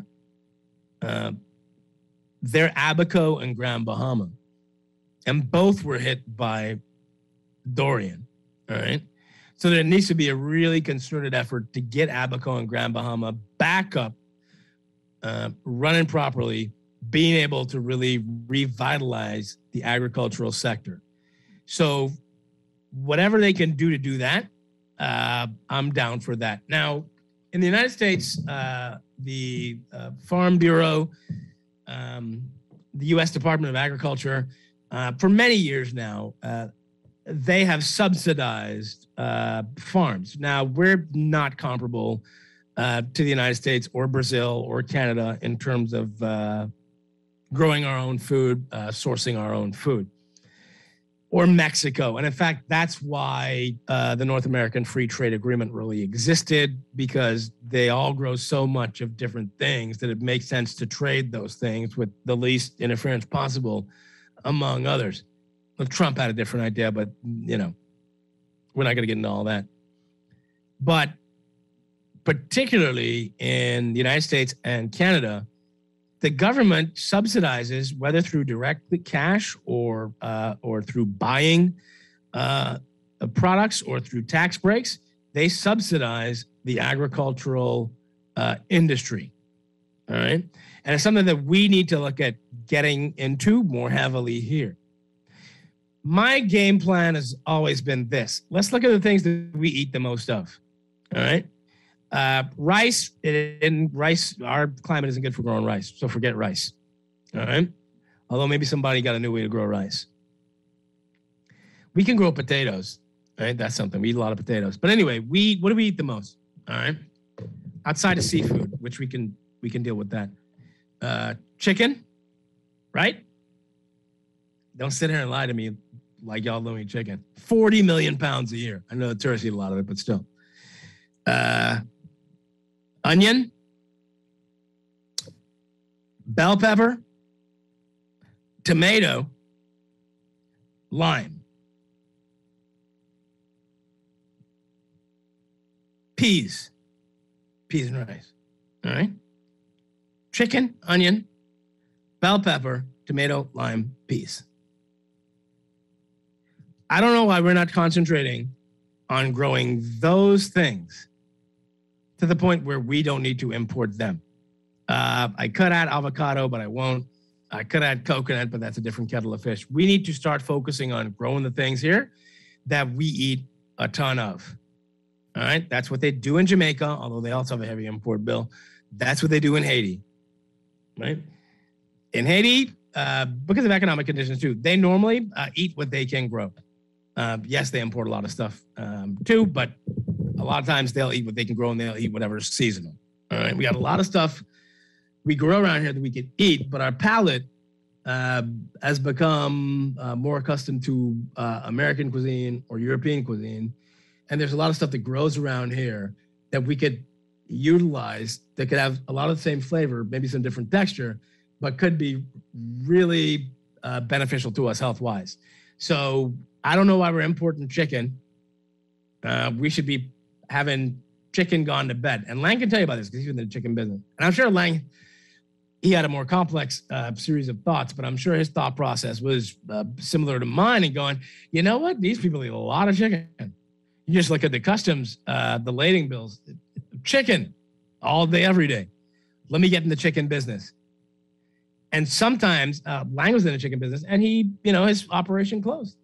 they're Abaco and Grand Bahama. And both were hit by Dorian, all right? So there needs to be a really concerted effort to get Abaco and Grand Bahama back up, running properly, being able to really revitalize the agricultural sector. So whatever they can do to do that, I'm down for that. Now, in the United States, the Farm Bureau, the U.S. Department of Agriculture, for many years now, they have subsidized farms. Now, we're not comparable to the United States or Brazil or Canada in terms of growing our own food, sourcing our own food, or Mexico. And in fact, that's why the North American Free Trade Agreement really existed, because they all grow so much of different things that it makes sense to trade those things with the least interference possible, among others. Well, Trump had a different idea, but, you know, we're not going to get into all that. But particularly in the United States and Canada, the government subsidizes, whether through direct cash or through buying products or through tax breaks, they subsidize the agricultural industry. All right. And it's something that we need to look at getting into more heavily here. My game plan has always been this. Let's look at the things that we eat the most of. All right. Rice, our climate isn't good for growing rice, so forget rice. All right. Although maybe somebody got a new way to grow rice. We can grow potatoes. All right. That's something. We eat a lot of potatoes. But anyway, what do we eat the most? All right. Outside of seafood, which we can deal with that. Chicken, right? Don't sit here and lie to me like y'all don't eat chicken. 40 million pounds a year. I know the tourists eat a lot of it, but still. Onion, bell pepper, tomato, lime, peas and rice. All right. Chicken, onion, bell pepper, tomato, lime, peas. I don't know why we're not concentrating on growing those things to the point where we don't need to import them. I could add avocado, but I won't. I could add coconut, but that's a different kettle of fish. We need to start focusing on growing the things here that we eat a ton of. All right. That's what they do in Jamaica, although they also have a heavy import bill. That's what they do in Haiti. Right. In Haiti, because of economic conditions too, they normally eat what they can grow. Yes, they import a lot of stuff too, but a lot of times they'll eat what they can grow and they'll eat whatever's seasonal. All right. We got a lot of stuff we grow around here that we can eat, but our palate has become more accustomed to American cuisine or European cuisine. And there's a lot of stuff that grows around here that we could utilize that could have a lot of the same flavor, maybe some different texture, but could be really beneficial to us health-wise. So I don't know why we're importing chicken. We should be having chicken gone to bed. And Lang can tell you about this because he's in the chicken business. And I'm sure Lang, he had a more complex series of thoughts, but I'm sure his thought process was similar to mine and going, you know what? These people eat a lot of chicken. You just look at the customs, the lading bills, chicken all day, every day. Let me get in the chicken business. And sometimes Lang was in the chicken business and he, his operation closed.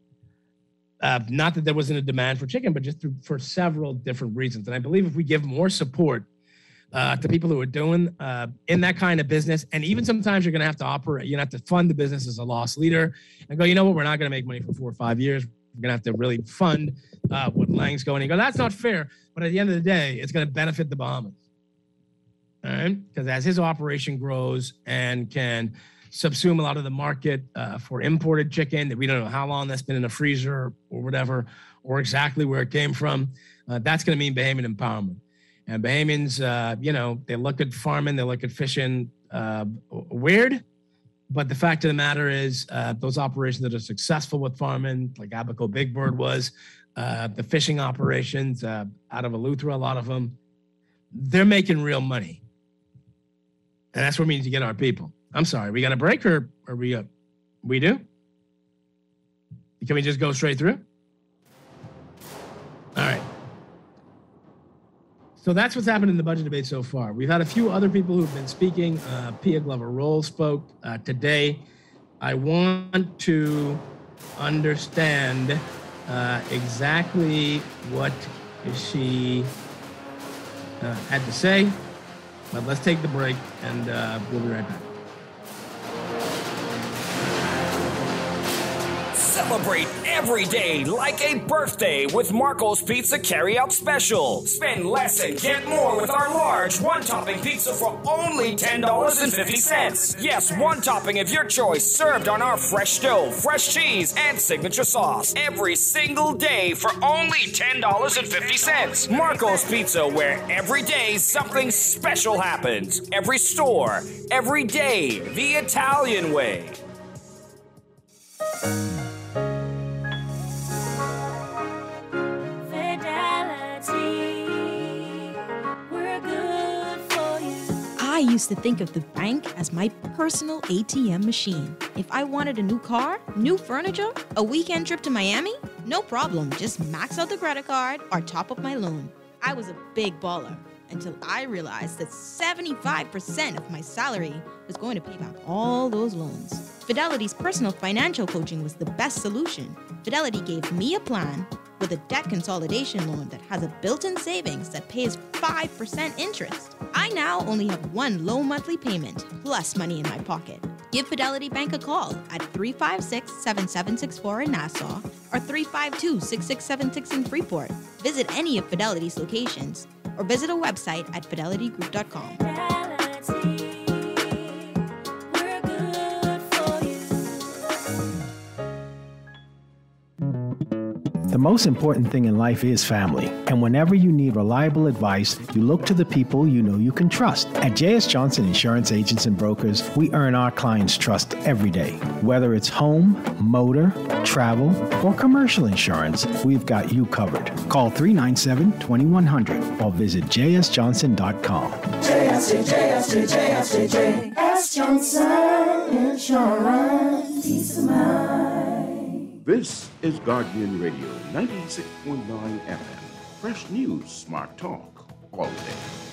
Not that there wasn't a demand for chicken, but just for several different reasons. And I believe if we give more support to people who are doing in that kind of business, and even sometimes you're going to have to operate, you have to fund the business as a loss leader and go, you know what, we're not going to make money for 4 or 5 years. We're going to have to really fund what Lang's going. And you go, that's not fair. But at the end of the day, it's going to benefit the Bahamas. All right? Because as his operation grows and can subsume a lot of the market for imported chicken that we don't know how long that's been in a freezer or whatever, or exactly where it came from, that's going to mean Bahamian empowerment. And Bahamians, they look at farming, they look at fishing weird. But the fact of the matter is those operations that are successful with farming, like Abaco Big Bird was, the fishing operations out of Eleuthera, a lot of them, they're making real money. And that's where we need to get our people. I'm sorry, we got a break or we do? Can we just go straight through? All right. So that's what's happened in the budget debate so far. We've had a few other people who've been speaking. Pia Glover-Roll spoke today. I want to understand exactly what she had to say, but let's take the break and we'll be right back. Celebrate every day like a birthday with Marco's Pizza Carryout Special. Spend less and get more with our large one-topping pizza for only $10.50. Yes, one topping of your choice served on our fresh dough, fresh cheese, and signature sauce. Every single day for only $10.50. Marco's Pizza, where every day something special happens. Every store, every day, the Italian way. I used to think of the bank as my personal ATM machine. If I wanted a new car, new furniture, a weekend trip to Miami, no problem. Just max out the credit card or top up my loan. I was a big baller until I realized that 75% of my salary was going to pay back all those loans. Fidelity's personal financial coaching was the best solution. Fidelity gave me a plan with a debt consolidation loan that has a built-in savings that pays 5% interest. I now only have one low monthly payment, plus money in my pocket. Give Fidelity Bank a call at 356-7764 in Nassau or 352-6676 in Freeport. Visit any of Fidelity's locations or visit a website at fidelitygroup.com. The most important thing in life is family, and whenever you need reliable advice, you look to the people you know you can trust. At J.S. Johnson Insurance Agents and Brokers, we earn our clients' trust every day. Whether it's home, motor, travel, or commercial insurance, we've got you covered. Call 397-2100 or visit jsjohnson.com. JS Johnson Insurance. Peace of mind. This is Guardian Radio 96.9 FM. Fresh news, smart talk, all day.